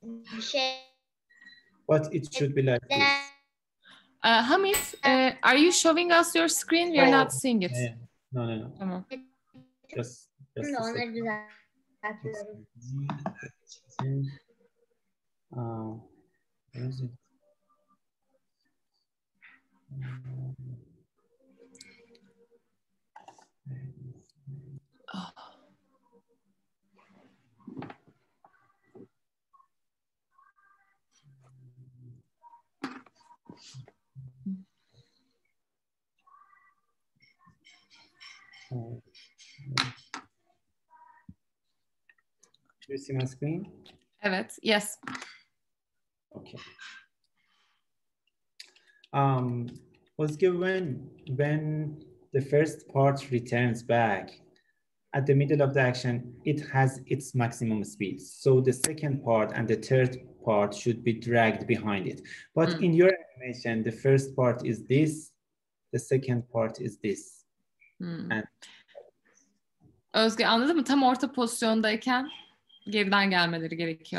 But it should be like this. Hamid, are you showing us your screen? We are not seeing it. No. Tamam. Just a Onları second. düzeltiyorum. Where is it? Do you see my screen? Evet, yes. Okay. Özge, when the first part returns back, at the middle of the action, it has its maximum speed. So the second part and the third part should be dragged behind it. But in your animation, the first part is this, the second part is this. And Özge, anladın mı? Tam orta pozisyondayken geriden gelmeleri gerekiyor.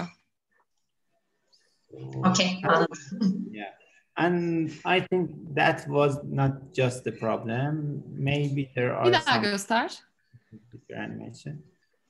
Okay, anladım. Yeah. And I think that was not just the problem. Maybe there are Bir daha some göster. with your animation.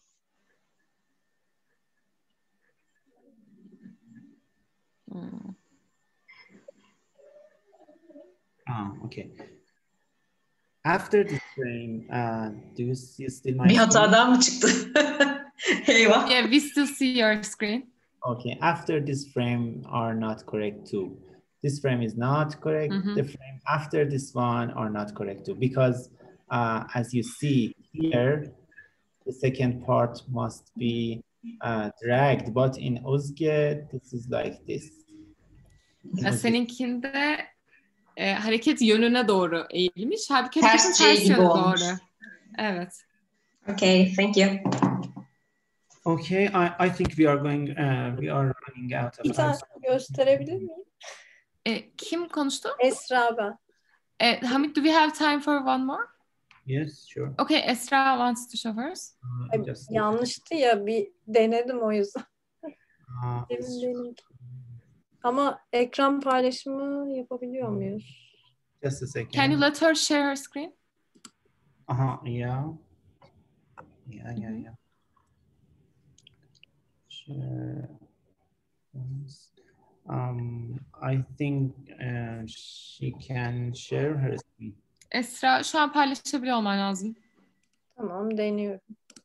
Okay. After this frame, do you see still my Bir screen? hatadan mı çıktı? Eyvah. Yeah, we still see your screen. Okay, after this frame are not correct too. This frame is not correct. The frame after this one are not correct too, because as you see here, the second part must be dragged, but in Özge, this is like this. Seninkinde hareket yönüne doğru eğilmiş. Halbuki Ters hareketin C ters gibi yöne olmuş. doğru. Evet. Okay, thank you. Okay, I think we are running out of Bir time. tane gösterebilir miyim? Kim konuştu? Esra ben. Hamid, do we have time for one more? Yes, sure. Okay, Esra wants to show hers. Yanlıştı ya, bir denedim o yüzden. Emin değilim. Ama ekran paylaşımı yapabiliyor muyuz? Just a second. Can you let her share her screen? Yeah. Sure. I think she can share her screen. Esra şu an paylaşabiliyor olman lazım. Tamam, deniyorum.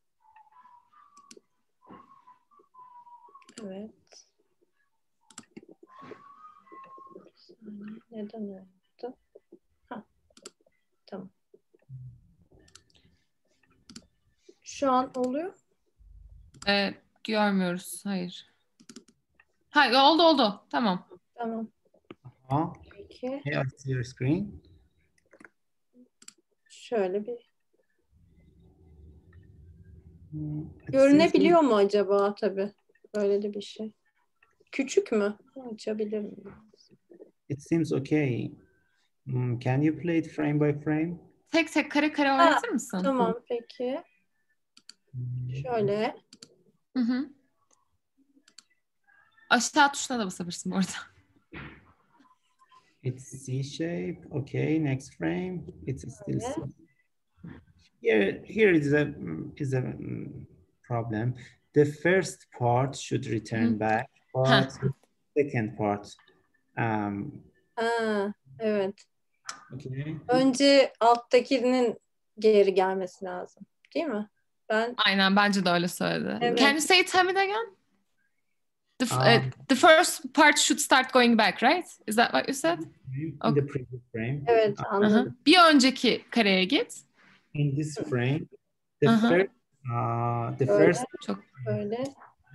Evet. Neden oldu? Ha, tamam. Şu an oluyor. Görmüyoruz. Hayır. Hayır, oldu. Tamam. Tamam. Peki. Hey, I see your screen. Şöyle bir. Görünebiliyor mu acaba tabii? Böyle de bir şey. Küçük mü? Açabilir miyim? It seems okay. Can you play it frame by frame? Tek tek kare oynatır mısın? Tamam peki. Şöyle. Hı. Aşağı tuşuna da basabilirsin bu arada. It's C shape. Okay, next frame. It's still C. Here is a problem. The first part should return back, but second part. Evet. Okay. Önce alttakinin geri gelmesi lazım. Değil mi? Aynen, bence de öyle söyledi. Evet. Can you say it again? The first part should start going back, right? Is that what you said? In the previous frame. Evet, anladım. Bir önceki kareye git. In this frame, the first. Çok böyle.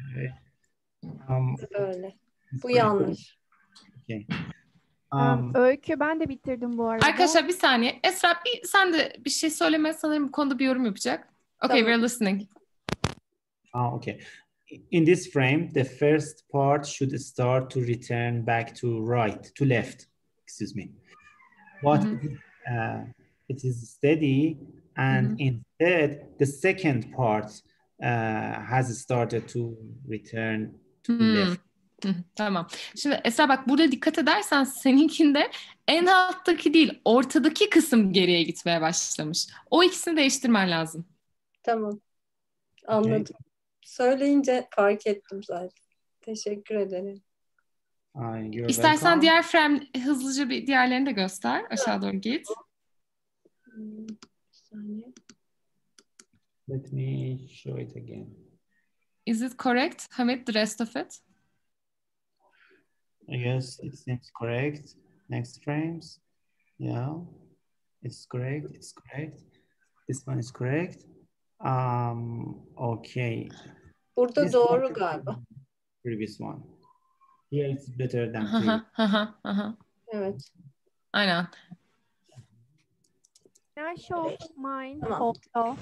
Böyle. Bu frame. yanlış. Okay. Öykü, ben de bitirdim bu arada. Arkadaşlar bir saniye. Esra sen de bir şey söyleme, sanırım bu konuda bir yorum yapacak. Okay, we're listening. Okay. In this frame, the first part should start to return back to left, excuse me. But it is steady, and instead the second part has started to return to left. Tamam. Şimdi Esra bak, burada dikkat edersen seninkinde en alttaki değil, ortadaki kısım geriye gitmeye başlamış. O ikisini değiştirmen lazım. Tamam. Anladım. Okay. Söyleyince fark ettim zaten. Teşekkür ederim. İstersen diğer frame hızlıca bir diğerlerini de göster. Aşağı doğru git. Bir saniye. Let me show it again. Is it correct, Hamid, the rest of it? Yes, it seems correct. Next frames. Yeah, it's correct. It's correct. This one is correct. Okay. Burada this doğru galiba. Previous one. Here it's better than previous. Evet. Aynen. Can I show mine also?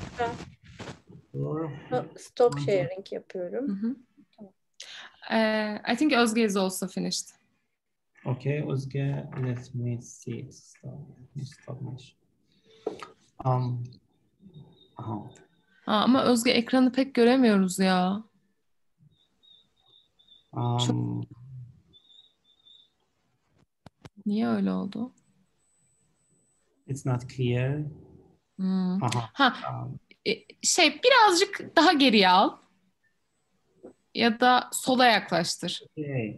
Stop sharing yapıyorum. I think Özge is also finished. Okay, Özge, let me see it. Stop. Ama Özge, ekranı pek göremiyoruz ya. Niye öyle oldu? It's not clear. Birazcık daha geriye al. Ya da sola yaklaştır. Okay.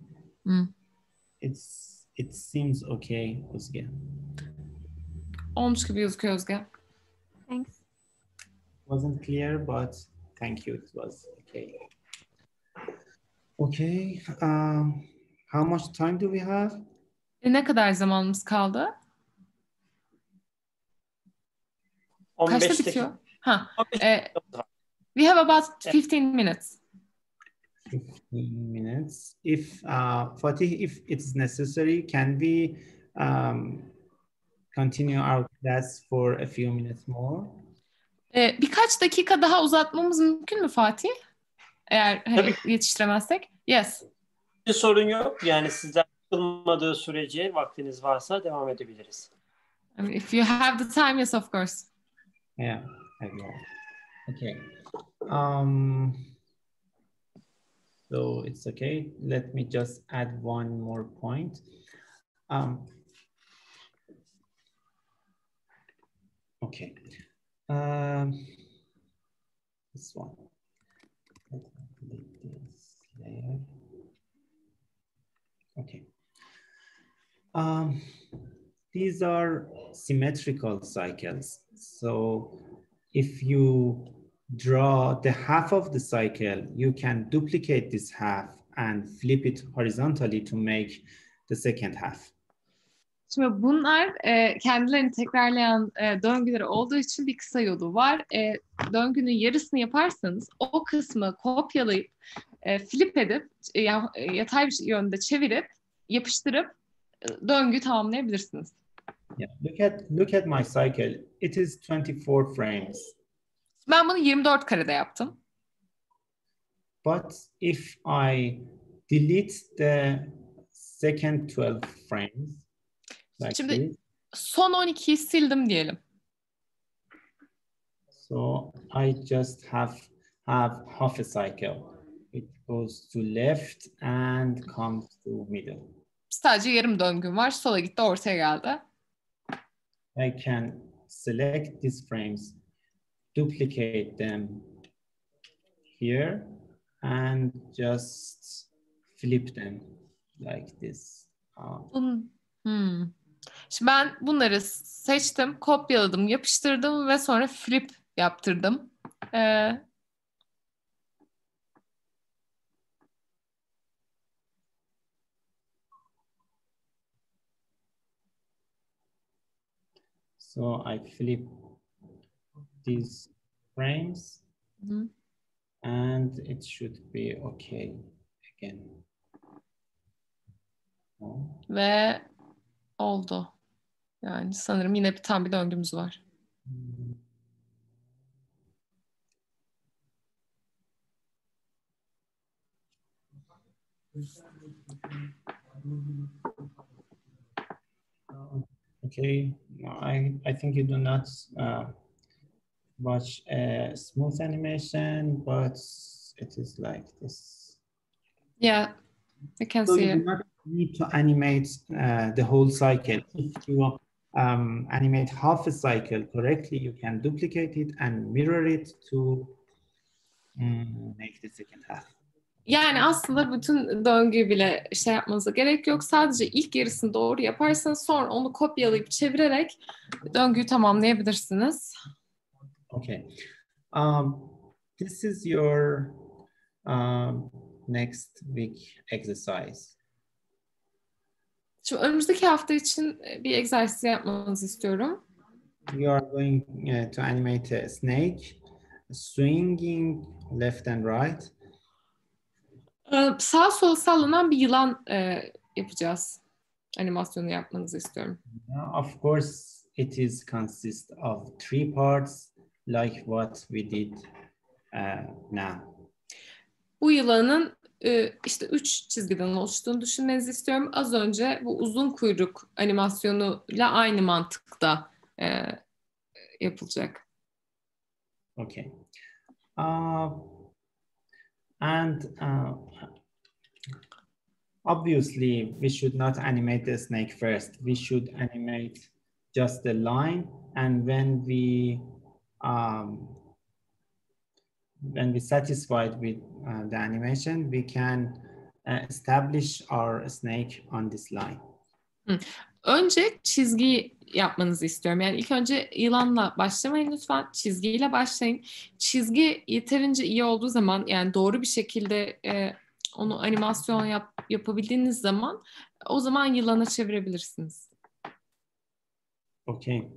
It seems okay, Özge. Olmuş gibi gözüküyor Özge. Thanks. Wasn't clear, but thank you. It was okay. Okay. How much time do we have? Ne kadar zamanımız kaldı? 15 Kaçta bitiyor? We have about 15 minutes. 15 minutes. If Fatih, if it's necessary, can we continue our class for a few minutes more? Birkaç dakika daha uzatmamız mümkün mü Fatih? Eğer yetiştiremezsek. Yes. Bir sorun yok. Yani sizden sıkılmadığı sürece vaktiniz varsa devam edebiliriz. If you have the time, yes, of course. Yeah. Okay. So it's okay. Let me just add one more point. Okay. This one. Let me delete this layer. Okay. These are symmetrical cycles. So if you draw the half of the cycle, you can duplicate this half and flip it horizontally to make the second half. Şimdi bunlar kendilerini tekrarlayan döngüleri olduğu için bir kısa yolu var. Döngünün yarısını yaparsanız o kısmı kopyalayıp flip edip yatay bir yönde çevirip yapıştırıp döngüyü tamamlayabilirsiniz. Yeah, look at my cycle. It is 24 frames. Ben bunu 24 karede yaptım. But if I delete the second 12 frames, like Şimdi this, son 12'yi sildim diyelim. so I just have half a cycle. It goes to left and comes to middle. Sadece yarım döngüm var. Sola gitti, ortaya geldi. I can select these frames, duplicate them here, and just flip them like this. Şimdi ben bunları seçtim, kopyaladım, yapıştırdım ve sonra flip yaptırdım. So I flip these frames and it should be okay again. Ve oldu. Yani sanırım yine tam bir döngümüz var. Okay, I think you do not watch a smooth animation, but it is like this. Yeah, I can So see you it. do not need to animate the whole cycle. If you animate half a cycle correctly, you can duplicate it and mirror it to make the second half. Yani aslında bütün döngüyü bile şey yapmanıza gerek yok. Sadece ilk yarısını doğru yaparsanız sonra onu kopyalayıp çevirerek döngüyü tamamlayabilirsiniz. Okay. This is your next week exercise. Şimdi önümüzdeki hafta için bir egzersiz yapmanızı istiyorum. You are going to animate a snake swinging left and right. Sağ sola sallanan bir yılan yapacağız. Animasyonu yapmanızı istiyorum. Of course, it is consist of 3 parts like what we did now. Bu yılanın işte 3 çizgiden oluştuğunu düşünmenizi istiyorum. Az önce bu uzun kuyruk animasyonuyla aynı mantıkta yapılacak. Okay. And obviously, we should not animate the snake first. We should animate just the line, and when we satisfied with the animation, we can establish our snake on this line. Önce çizgi yapmanızı istiyorum. Yani ilk önce yılanla başlamayın lütfen. Çizgiyle başlayın. Çizgi yeterince iyi olduğu zaman, yani doğru bir şekilde onu animasyon yapabildiğiniz zaman o zaman yılana çevirebilirsiniz. Okay.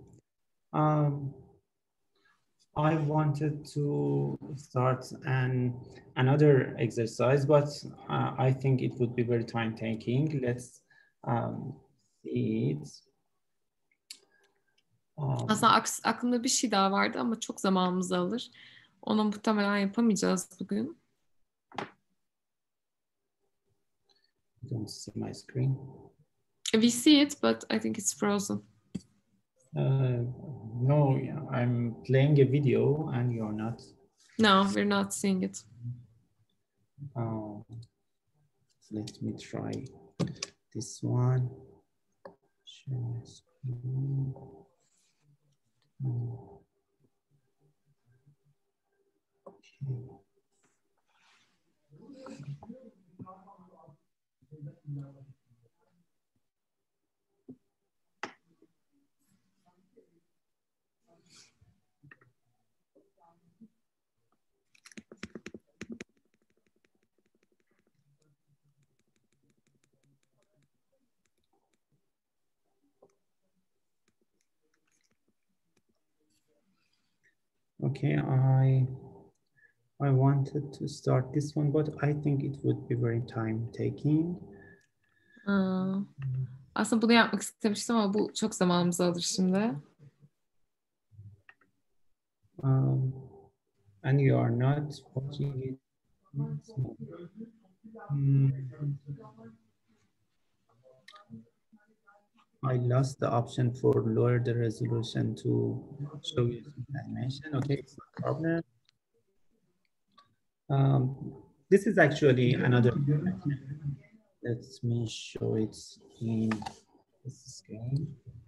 I wanted to start another exercise, but I think it would be very time taking. Let's see it. Aslında aklımda bir şey daha vardı ama çok zamanımızı alır. Onu muhtemelen yapamayacağız bugün. I don't see my screen. We see it, but I think it's frozen. No, I'm playing a video and you're not. No, we're not seeing it. Let me try this one. Share my screen. Okay. Okay, I wanted to start this one, but I think it would be very time taking. Aslında bunu yapmak istemiştim ama bu çok zamanımızı alır şimdi. And you are not watching it. I lost the option for lower the resolution to show you some animation. Okay, it's no problem. This is actually another. Let me show it in this screen.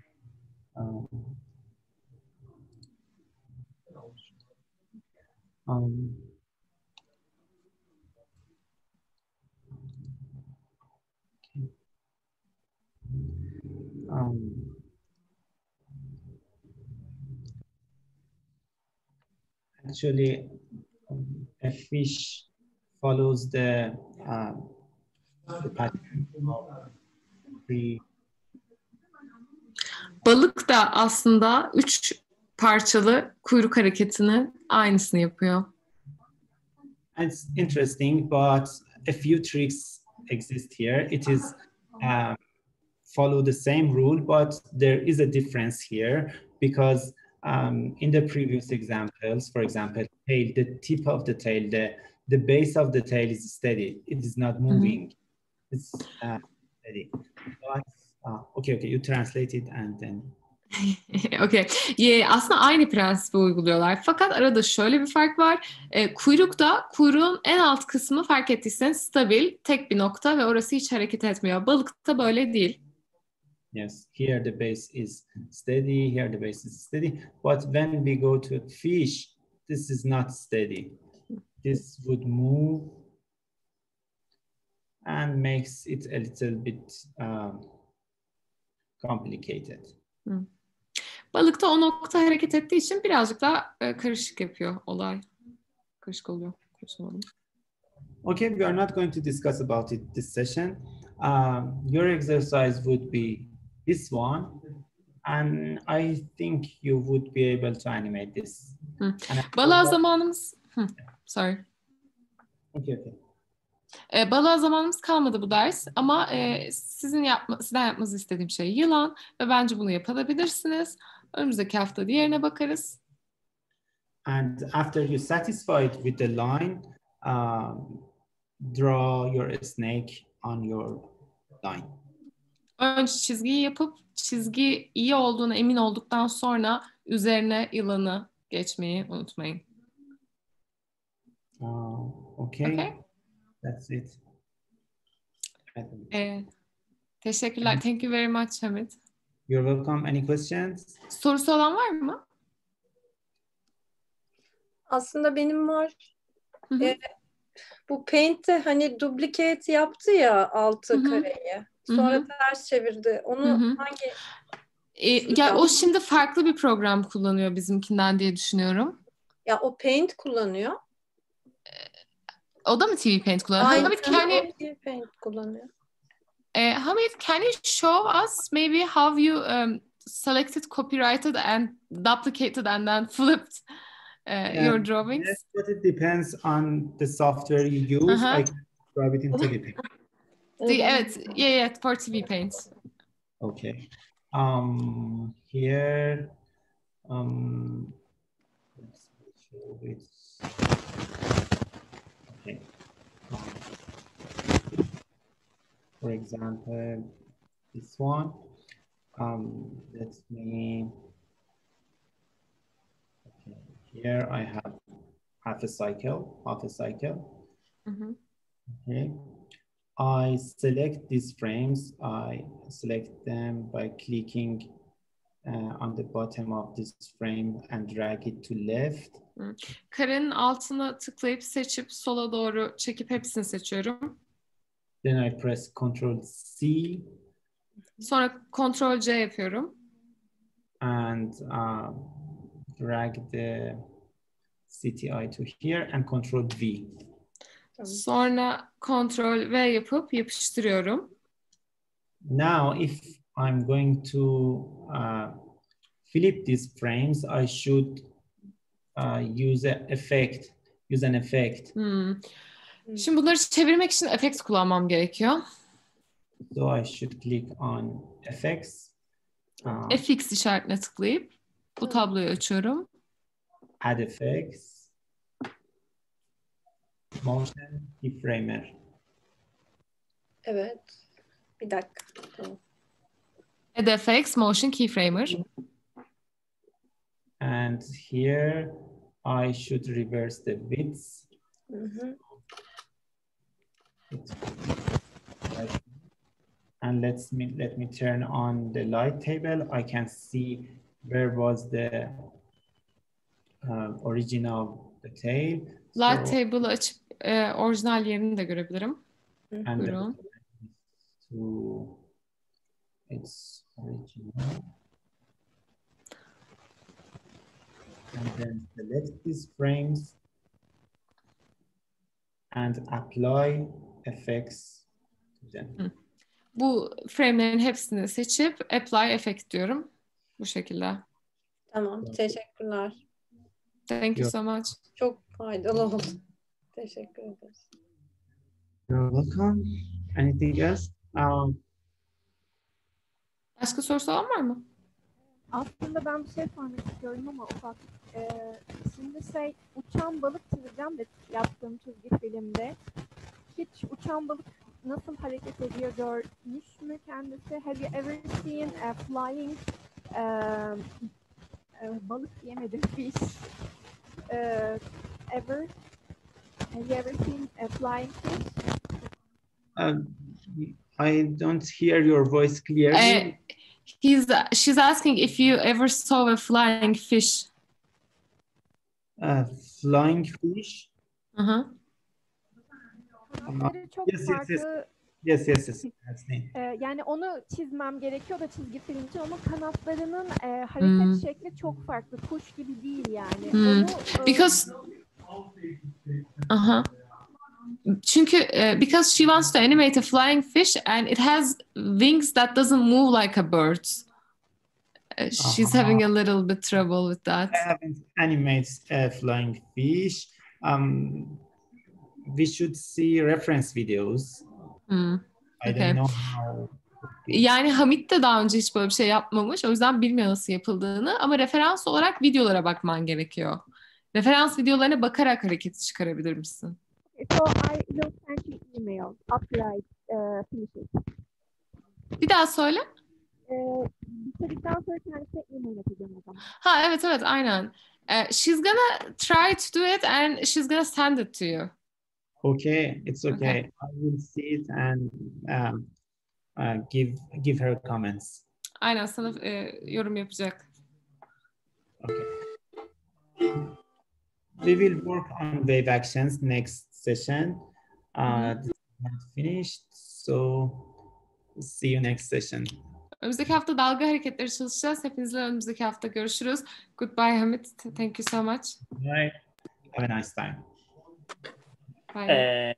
Actually, a fish follows the pattern of three. Balık da aslında 3 parçalı kuyruk hareketinin aynısını yapıyor. It's interesting, but a few tricks exist here. It is follow the same rule, but there is a difference here because in the previous examples, for example, tail, the tip of the tail, the base of the tail is steady. It is not moving. It's steady. But, okay, you translate it and then. Okay. Aslında aynı prensibi uyguluyorlar. Fakat arada şöyle bir fark var. Kuyrukta kuyruğun en alt kısmı fark ettiyseniz stabil, tek bir nokta ve orası hiç hareket etmiyor. Balıkta böyle değil. Yes, here the base is steady, here the base is steady. But when we go to fish, this is not steady. This would move and makes it a little bit complicated. Balıkta o nokta hareket ettiği için birazcık daha karışık yapıyor olay. Karışık oluyor. Okay, we are not going to discuss about it this session. Your exercise would be this one, and I think you would be able to animate this. Balığa zamanımız... Sorry. Okay. Balığa zamanımız kalmadı bu ders ama sizden yapmanızı istediğim şey yılan ve bence bunu yapabilirsiniz. Önümüzdeki hafta diğerine bakarız. And after you satisfied with the line, draw your snake on your line. Önce çizgiyi yapıp çizgi iyi olduğuna emin olduktan sonra üzerine yılanı geçmeyi unutmayın. Okay. That's it. Teşekkürler. Thank you very much Hamit. You're welcome. Any questions? Sorusu olan var mı? Aslında benim var. Bu Paint'te hani duplicate yaptı ya altı kareyi. Sonra ters çevirdi. Onu hangi... Ya o şimdi farklı bir program kullanıyor bizimkinden diye düşünüyorum. Ya o Paint kullanıyor. O da mı TV Paint kullanıyor? Hamit, TV Paint kullanıyor. Hamit, can you show us maybe how you selected, copyrighted and duplicated and then flipped your drawings? Yes, but it depends on the software you use. I can describe it in TV Paint. Evet, for TV Paint. Okay. Here, let's show it. Okay. For example, this one. Let me. Okay. Here I have half a cycle. Okay. I select these frames. I select them by clicking on the bottom of this frame and drag it to left. Karenin altına tıklayıp seçip sola doğru çekip hepsini seçiyorum. Then I press Ctrl+C. Sonra Ctrl+C yapıyorum. And drag the CTI to here and Ctrl+V. Sonra Ctrl+V yapıp yapıştırıyorum. Now, if I'm going to flip these frames, I should use an effect. Şimdi bunları çevirmek için effects kullanmam gerekiyor. So I should click on effects. FX işaretine tıklayıp bu tabloyu açıyorum. Add effects. Motion keyframer. Evet. Bir dakika. Tamam. Add effects, motion keyframer. And here I should reverse the width. And let me turn on the light table. I can see where was the original detail. Light table'ı açıp orijinal yerini de görebilirim. Buyurun. It's original. And then select these frames and apply effects to them. Bu frame'lerin hepsini seçip apply effect diyorum. Bu şekilde. Tamam. Teşekkürler. Thank you so much. Çok faydalı oldu. Teşekkür ederiz. You're welcome. Anything else? Başka sorusu olan var mı? Aslında ben bir şey sormak istiyorum ama ufak. Şimdi uçan balık çizeceğim de yaptığım çizgi filmde. Hiç uçan balık nasıl hareket ediyor görmüş mü kendisi? Have you ever seen a flying balık yemedim fish? Ever? Have you ever seen a flying fish? I don't hear your voice clearly. She's asking if you ever saw a flying fish. Flying fish? Çok farklı. Yes. Yani onu çizmem gerekiyor da çizgi film için. Ama kanatlarının hareket şekli çok farklı. Kuş gibi değil yani. Onu, because because she wants to animate a flying fish and it has wings that doesn't move like a bird. She's having a little bit trouble with that. I haven't animated a flying fish. We should see reference videos. I don't know how. Yani Hamit de daha önce hiç böyle bir şey yapmamış. O yüzden bilmiyor nasıl yapıldığını. Ama referans olarak videolara bakman gerekiyor. Referans videolarına bakarak hareketi çıkarabilir misin? So I will send you email after I finish it. Bir daha söyle. Bitirdikten sonra kendisine email atacağım o zaman. Ha evet aynen. She's gonna try to do it and she's gonna send it to you. Okay, it's okay. I will see it and give her comments. Aynen sana yorum yapacak. Okay. We will work on wave actions next session. This is not finished, so see you next session. Önümüzdeki hafta dalga hareketleri çalışacağız. Hepinizle önümüzdeki hafta görüşürüz. Goodbye Hamit. Thank you so much. Bye. Have a nice time. Bye.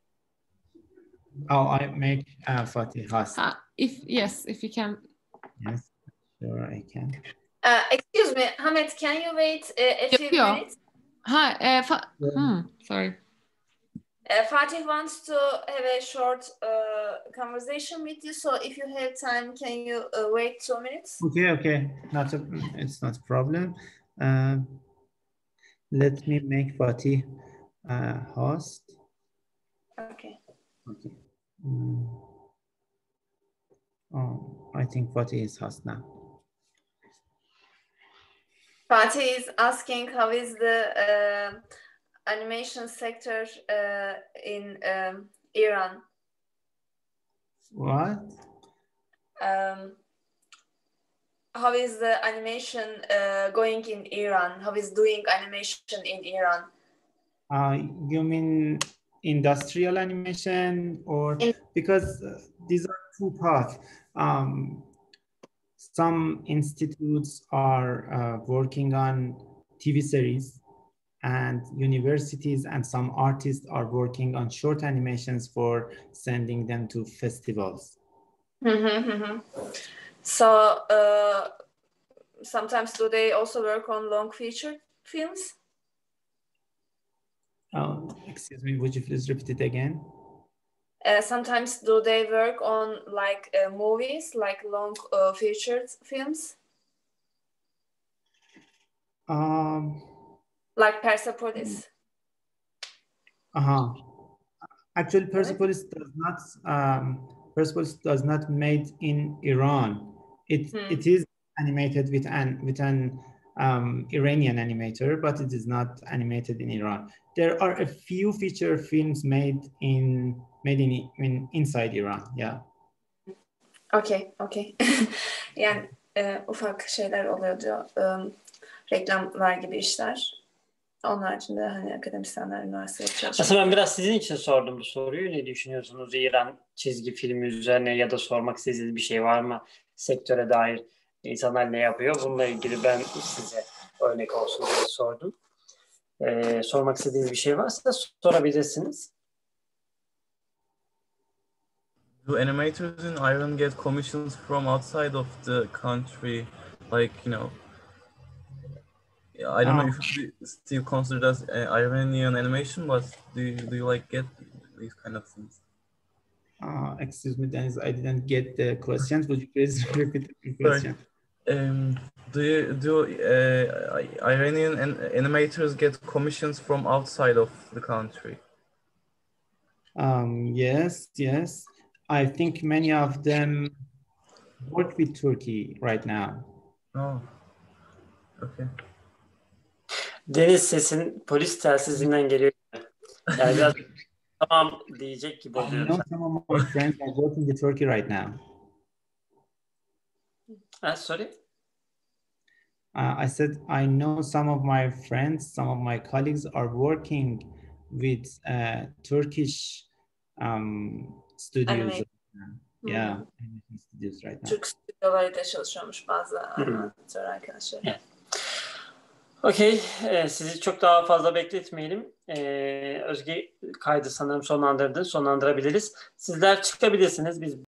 I make Fatih host. If you can. Yes, sure I can. Excuse me, Hamit, can you wait a few minutes? Sorry. Fatih wants to have a short conversation with you, so if you have time, can you wait 2 minutes? Okay. It's not a problem. Let me make Fatih host. Okay. I think Fatih is host now. Fatih is asking how is the animation sector in Iran? What? How is the animation going in Iran? How is doing animation in Iran? You mean industrial animation, or because these are two paths. Some institutes are working on TV series, and universities and some artists are working on short animations for sending them to festivals. So sometimes do they also work on long feature films? Excuse me, would you please repeat it again? Sometimes do they work on like movies, like long featured films? Like Persepolis. Actually, Persepolis does not made in Iran. It is animated with an Iranian animator, but it is not animated in Iran. There are a few feature films made inside Iran. Yeah. Okay. Yani ufak şeyler oluyordu. Reklamlar gibi işler. Onun haricinde hani akademisyenler üniversitede çalışıyor. Aslında ben biraz sizin için sordum bu soruyu. Ne düşünüyorsunuz İran çizgi filmi üzerine ya da sormak istediğiniz bir şey var mı? Sektöre dair insanlar ne yapıyor? Bununla ilgili ben size örnek olsun diye sordum. Sormak istediğiniz bir şey varsa sorabilirsiniz. Do animators in Iran get commissions from outside of the country? Like, you know, I don't know if it still considered as Iranian animation, but do you like get these kind of things? Excuse me, Dennis, I didn't get the question. Would you please repeat the question? Do Iranian animators get commissions from outside of the country? Yes. I think many of them work with Turkey right now. Oh, okay. Deniz sesin polis telsizinden geliyor. Yani biraz tamam diyecek gibi oluyor. I know some of my friends are working in Turkey right now. Sorry? I said I know some of my friends, some of my colleagues are working with Turkish studios. Yeah, animation studios right now. Türk stüdyolarıyla çalışıyormuş bazı animatör arkadaşlar. Evet. Okey, sizi çok daha fazla bekletmeyelim. Özge kaydı sanırım sonlandırabiliriz. Sizler çıkabilirsiniz. Biz